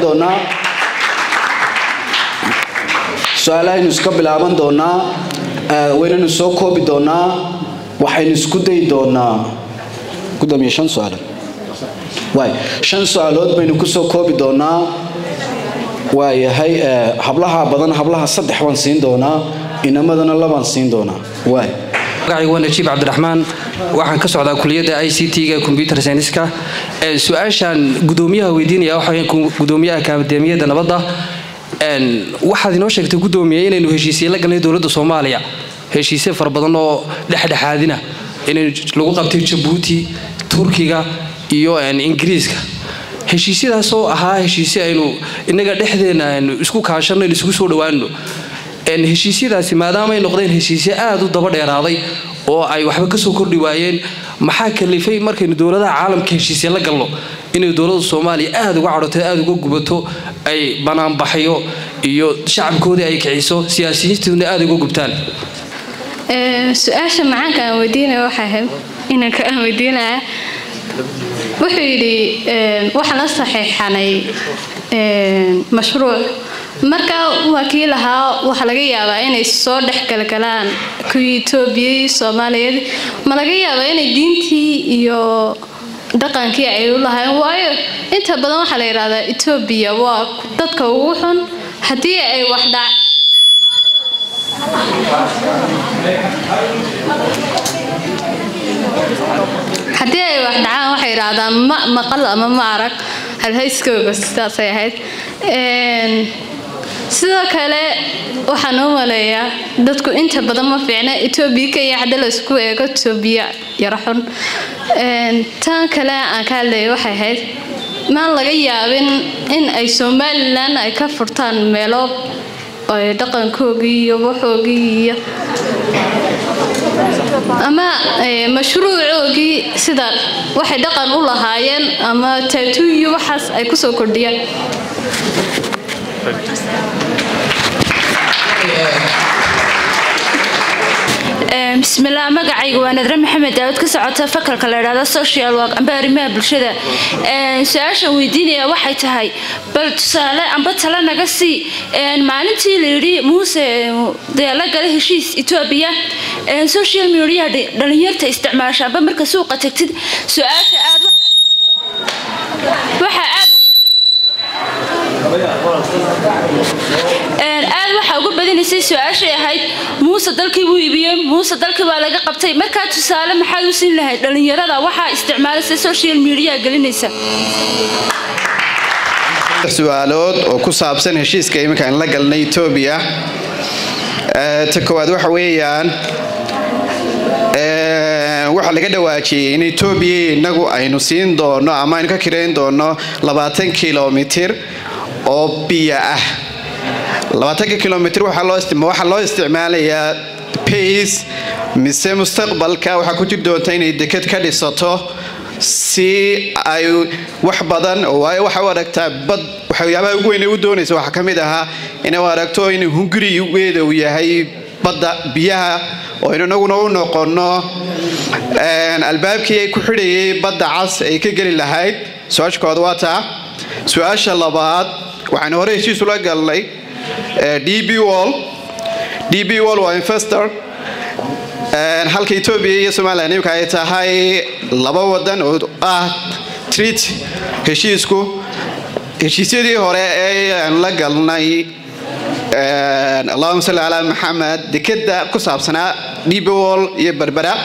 bilaaban doonaa waynu soo koobi doonaa waxaynu isku day doonaa gudoomiye 5 su'aal way 5 su'aalood baynu ku soo koobi doonaa waayahay hablaha badan hablaha 3 waan siin doonaa inamadana 2 waan siin doonaa way magacaygu waa Najiib Cabdiraxmaan waxaan ka socdaa kulliyadda ICT-ga computer science-ka su'aashan gudoomiyaha weydiinaya waxa gudoomiyaha akademiyadda nabadda waxaad inoo sheegtay gudoomiye inaynu heshiisiye la galnay dawladda Soomaaliya heshiisiye far badan oo dhexdhexaadina in lagu qabtay Djibouti Turkiga iyo Ingiriiska heshiisidaas oo ahaa heshiisiye aynu inaga dhexdeena isku kaashanay isku soo dhawaano heshiisidaasi maadaama ay noqdeen heshiisiye aad u daba dheeraaday oo ay waxba ka soo kordhi waayeen maxaa kalifay markaynu dawladaha caalamka heshiisiye la galno inay dawladda Soomaaliya aad uga cadhooto aad uga gubato ay banaan baxayo iyo shacabkoodii ay kiciso siyaasiyiintoodna aad uga gubtaan su'aasha macaanka aan weydiinay waxa ahayd inaan ka weydiinaa wuxuu yiri waxa la saxiixanay mashruuc marka wakiilaha waxa laga yaabaa inay soo dhaxgalgalaan kuwii Itoobiya Soomaaliyeed ma laga yaabaa inay diintii iyo dhaqankii ay u lahayn waayo inta badan waxa la yiraahdaa Itoobiya waa dadka ugu xun hadii ay wax dhacaan waxay yiraahdaan maqal ama ma arag hal hayskooda sidaas ay ahayd sidoo kale waxaan u maleeyaa dadku inta badan ma fiicna Itoobiya iyo hadda la isku eego Itoobiya yar xun tan kale aan ka leeyahay waxay ahayd ma laga yaabin in ay Soomaaliland ay ka furtaan meelo ay dhaqankoodii iyo waxoogii ama mashruucoogii sida waxay dhaqan u lahaayeen ama tattoo iyo waxaas ay ku soo kordhiyaan بسم الله magacaygu waa Nadra Maxamed Daawud ka socota fakalka la yiraahdo social work amba arrimaha bulshada su'aasha weydiinaya waxay tahay bal tusaale amba tala naga sii maalintii la yiri Muuse la galay heshiis Itoobiya social media dhalinyarta isticmaasha amba marka suuqa tagtid su'aasha aad waxa waxa ugu badanaysay su'aasha ahayd Muuse dalkii wuu iibiyay Muuse dalkii waa laga qabtay marka tusaale maxay u siin lahayd dhalinyarada waxa isticmaalaysa social media galinaysa su'aalood oo ku saabsan heshiiska iminka in la galnay Itoobiya ta koowaad waxa weeyaan waxa laga dhawaajiyay in Itoobiya inagu aynu siin doono ama aynu ka kireen doono 20 kilomitir oo biyo ah 20 kilomitir waxa loo isticmaalayaa pace mise mustaqbalka waxa ku jiri doonta inay dekad ka dhisato si ay wax badan oo waxa aragtaa bad waxyaabaha ugu weyn ee u doonaysa waxa kamid ah in ay aragto in Hungary uu yahay badda biyaha oo inaguna u noqono albaabkii ay ku xidhayay badda cas ay ka gali lahayd su'aashkooda waa taa su'aasha labaad waxaan hore heshiis ula galnay DB Wall waa investor halka Itoobiya iyo Soomaaliya ay tahay laba wadan oo ah treat heshiisyadii hore ee la galnay Allahumma salli ala Muhammad dekada ku saabsanaa DB Wall iyo Berbera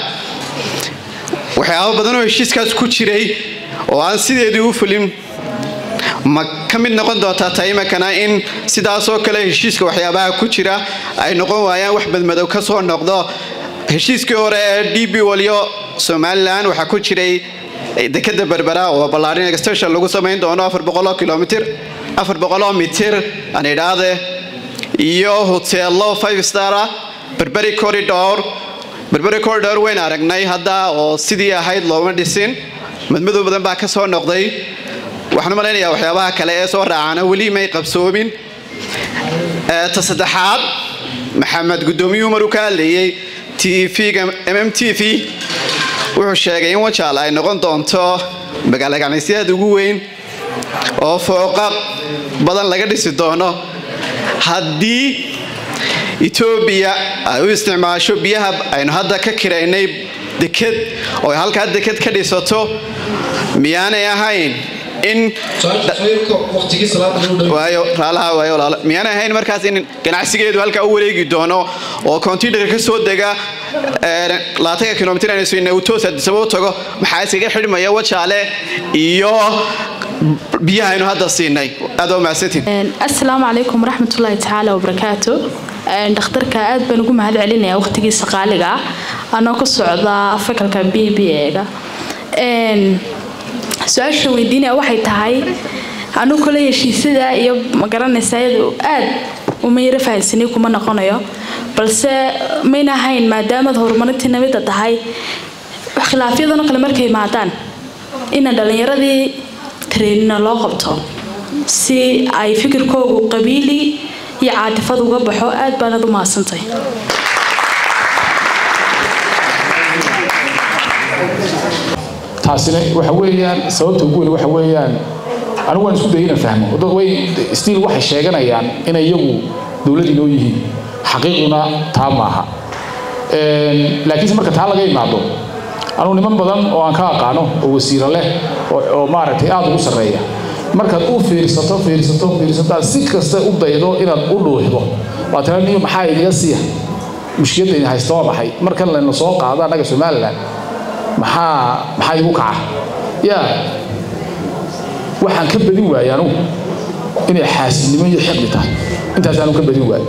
waxyaabo badan oo heshiiskaas ku jiray oo aan sideedii u fulin ma ka mid noqon doontaa taimakana in sidaasoo kale heshiiska waxyaabaha ku jira ay noqon waayaan wax badmadow ka soo noqdo heshiiskii hore ee DB Walyo Somaliland waxa ku jiray dekada berbera oo ballaarin extension lagu sameyn doono 400 kilomitir 400 mitir aan idhaahde iyo hoteelo 5 star berberi corridor weyn aragnay hadda oo sidii ahayd looma dhisin madmadow badan baa ka soo noqday waxaan maleynayaa waxyaabaha kale ee soo raacana weli may qabsoomin ta saddexaad maxamed gudoomiyuhu maruu ka hadlayay TV-ga MMTV wuxuu sheegay in Wajaale ay noqon doonto magaalo ganacsiyeed ugu weyn oo fooqa badan laga dhisi doono haddii Ethiopia ay u isticmaasho biyaha aynu hadda ka kireynay deked oo halka deked ka dhisato miyaanay ahayn in waqtigii salaada waayo miyaanay ahayn markaas in ganacsigeedu halka u wareegi doono oo container ka soo dega 20 kilomitir ay soo inuu toos sabab tago maxaa iskaga xidhmaya Wajaale iyo biyaha aynu hadda siinay aad oo maasantiin assalaamu calaykum waraxmatullaahi tacaala wabarakaatu dhakhtarka aad baan ugu mahad celinayaa waqtigiisa qaaliga anoo ka socda fakalka BBA-ga su'aasha weydiinaya waxay tahay anu kale heshiisada iyo ma garanaysaa iyadu aad uma yara fahansanay kuma noqonayo balse mayna ahayn maadaama horumarinta nabadda tahay khilaafyadana kale markay maadaan in dhalinyaradii training loo qabto si ay fikirkoodu qabiili iyo caadifad uga baxo aad baan u maasantay taasina waxa weeyaan sababta ugu weyn waxa weeyaan anigu waan isku dayina fahmo dad way still waxay sheeganayaan inay iyagu dawladda inoo yihiin xaqiiquna taa maaha laakiin marka taa laga imaado anigu niman badan oo aan ka aqaano oo wasiiro leh oo maaragtay aad ugu sareeya markaad u fiirsato si kasta u daydo inaad u dhuuxdo waa tiraniyo maxaa idiga siiya mushkiladda haysto baxay marka la soo qaado anaga Somaliland maxaa igu kaca waxaan ka badin waayay anigu inay xaasidnimo iyo xiqdi tahay intaas aanu ka badin waayay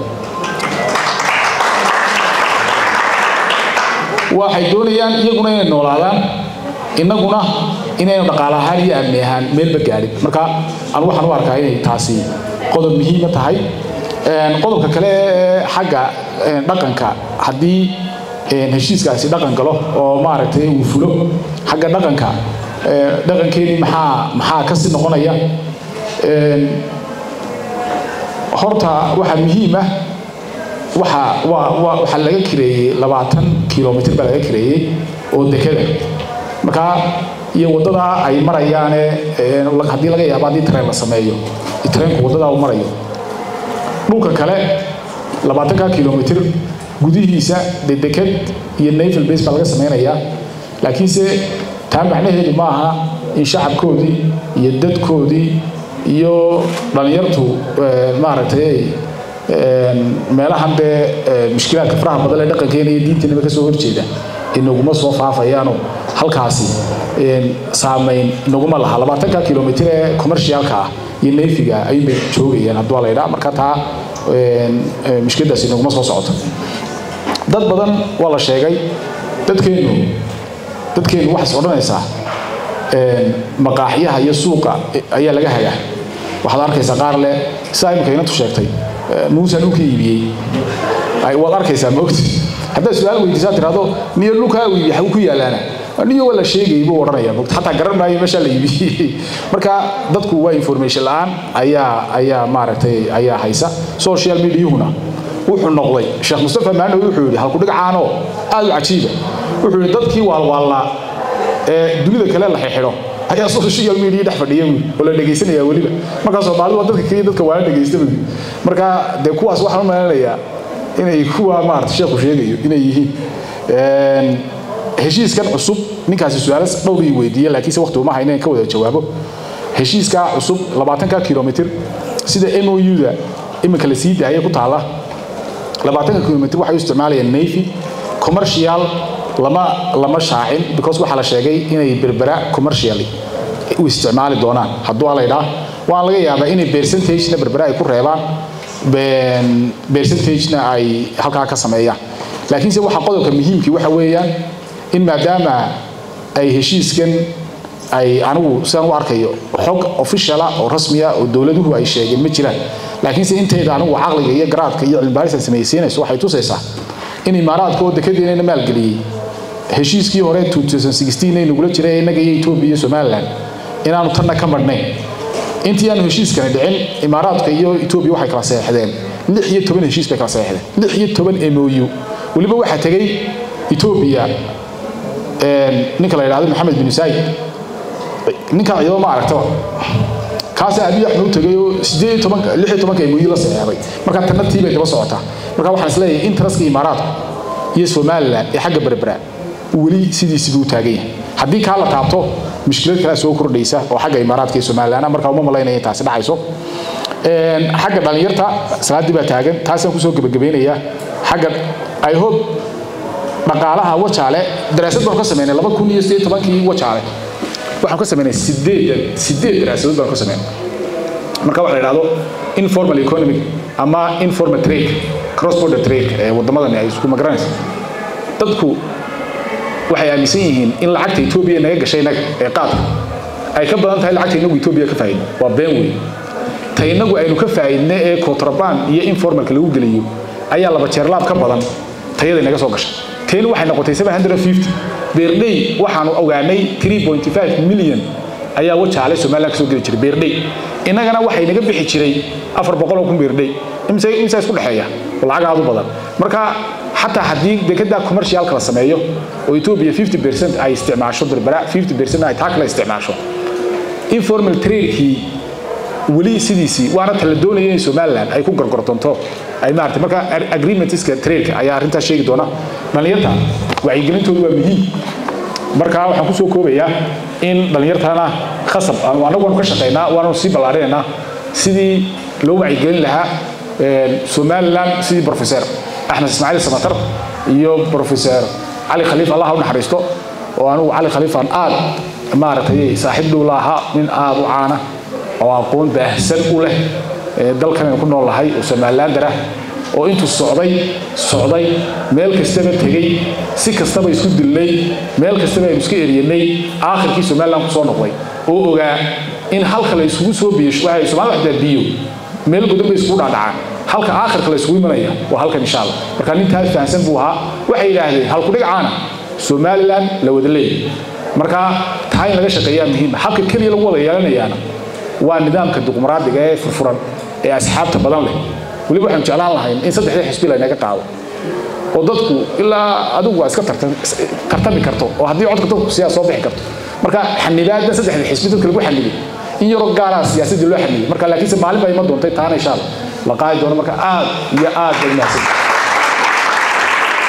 waxay doonayaan iyaguna inay noolaadaan innaguna inaynu dhaqaale ahaan iyo amni ahaan meelba gaadhin marka aan waxaan u arkaa inay taasi qodob muhiim tahay qodobka kale xagga dhaqanka haddii heshiiskaasi dhaqan galo oo maaragtay uu fulo xagga dhaqankeeni maxaa ka sii noqonaya horta waxa muhiim ah waxa laga kireeyay 20 kilomitir baa laga kireeyay oo dekada marka iyo wadada ay marayaan haddii laga yaabo haddii tareen la sameeyo tareenku wadada uu marayo dhulka kale 20 kilomitir gudihiisa dekad iyo naval base baa laga sameynayaa laakiinse taa macnaheedu maaha in shacabkoodii iyo dadkoodii iyo dhalinyartu maaragtay meelahan dee mushkilaadka faraha badan ee dhaqankeena iyo diinteena ka soo horjeeda inaguma soo faafayaano halkaasi saameyn inaguma laha 20 kilomitir ee commercialka iyo nafiga ay bay joogayaan haddii la yiraahdo marka taa mushkiladaasi inaguma soo socoto dad badan waa la sheegay dadkeenu waxay odhanaysaa maqaaxiyaha iyo suuqa ayaa laga hagaa waxaad arkaysaa qaar leh saayimka inantu sheegtay muusa dhulka iibiyey waad arkaysaa moogti haddaad su-aal weydiisaa tiraahdo niyo dhulkaa iibiye xagu ku yaalaana niyo waa la sheegayay buu odhanaya moogti xataa garan maayo meeshaa la iibiyey marka dadku waa information la-aan ayaa maaragtay ayaa haysa social mediahuna wuxuu noqday sheekh Mustafa Maanow wuxuu yiri halku dhigcaano aad u cajiiba wuxuu yiri dadkii waalwaalna ee dunida kale la xixiro ayaa social media dhex fadhiyay oo la dhageysanaya waliba marka Soomaalidu dadka kale dadka waa dhageystay marka de kuwaas waxaan u maleynayaa inay kuwa maartay sheekhu sheegayo inay yihiin heshiiskan cusub ninkaasi su'aalas dhowr ii weydiiyay laakiin waqti uma haynayn ka wada jawaabo heshiiska cusub 20 kilomitir sida MOU-da imika la sii daayay ku taala 20 kilomitir waxay isticmaalayaan navy commercial lama shaacin because waxa la sheegay inay berbera commercially u isticmaali doonaan hadduu la yiraahdo waan laga yaabaa inay percentage-na berbera ay ku reebaan percentage-na ay halkaa ka sameeyaan laakiinse waxa qodobka muhiimkii waxa weeyaan in maadaama ay heshiiskan ay anigu sidaan u arkayo xog official ah oo rasmi ah oo dowladuhu ay sheegeen ma jiraan laakiinse inteeda anigu caqliga iyo garaadka iyo cilmi baaris sameeyayeenayso waxay tusaysaa in imaaraadka oo dekedeena maalgeliyay heshiiskii hore 2016 ay nagula jiray inaga iyo Ethiopia iyo Somaliland inaanu tanna ka marnayn intii aan heshiiskana dhicin imaaraadka iyo Ethiopia waxay kala saxeexdeen 16 heshiis bay kala saxeexdeen 16 MOU waliba waxa tagay Ethiopia ninka la yiraahdo Maxamed bin Said ninka ayuu ma aragtaba kaas abiy axmed tagay 16 MOU la saxeexay marka tanadii bay kaba socotaa marka waxaan isleeyahay interest imaaraadka iyo Somaliland ee xagga berbera wali sidiisii buu taagay haddii ka la taabto mushkilad kala soo kordhaysa oo xagga imaaraadka iyo Somaliland marka uma malaynayay taasi dhacayso xagga dhalinyarta salaadii baa taagan taasaan ku soo gabagabeynaya xagga I hope dhaqaalaha wajaale daraasad baan ka sameynay 2018 wajaale waxaan ka sameynay 8 daraasadood baan ka sameynay marka waxa la yiraahdo informal economic ama informal trade cross border trade ee wadamadan ay isku magaranayso dadku waxay aaminsan yihiin in lacagta Ethiopia naga gashay ee qaad ay ka badan tahay lacagta inagu Ethiopia ka faa'iido waa been weyn taynagu aynu ka faa'iidnay ee contraband iyo informalka lagu geliyo ayaa laba jeer laab ka badan tayada naga soo gashay teen waxay noqotay 750 beerday waxaanu ogaanay 3.5 million ayaa wajaale Soomaaliya ka soo geli jiray beerday inagana waxay naga bixi jiray 400 kun beerday imsa isku dhaxeeya lacag aad u badan marka حتى حدي بكده commercial كلا سمايه وإثيوبيا 50% أي استعماشه بربرة 50% أي تاكل استعماشه informal trade هي ولي CDC وأنا تلدوني يعني سومالان أي كون قرقرطنتو أي ما أعرف مركا agreement إسك trade أي أرنتا شيء دونا مليانتا وعيقلين تقولوا مهي مركا وحكوسو كوبيا إن مليانتنا خصب وأنا وأنا كشتينا وأنا نصيب العرينا سيدي لو عيقلين لها سومالان سيدي بروفيسور احنا اسماعيل سمطر iyo professor Ali Khalifa Allah u naxariisto oo anu Ali Khalifa aad maartay saaxiib dowlaha min aad u caana oo aqoon baahsan u leh dalkan ku noolahay oo Soomaaliland ah oo intuu socday meel kastaba tagay si kastaba isku dilay meel kastaba isku eeriyanay aakhirkii Soomaaliland ku soo noqday oo ogaa in halka la isugu soo biisho waxay Soomaaliland biyo meel gudub isku dhaadhacaan halka aakhirka la isugu imanaya waa halkan insha Allah marka nintaas fahansan buu ahaa waxay yiraahdeen halku dhigaana Somaliland la wada leeyahay marka taay laga shaqeeyaa muhiim habka kaliya lagu wada yeelanayaana waa nidaamka dimuqraadiga ee furfuran ee asxaabta badan leh waliba waxaan jeclaan lahayn in saddexda xisbi la inaga qaado oo dadku ilaa adigu iska tartami karto oo haddii codka dadku siyaasad soo bixi karto marka xanibaadda saddexda xisbi dadka lagu xanibay in yaro gaar ah siyaasadda loo xanibay marka laakiin maalin bay ma doontay taana insha Allah la qaadi doono marka aad iyo aad ay mahadsan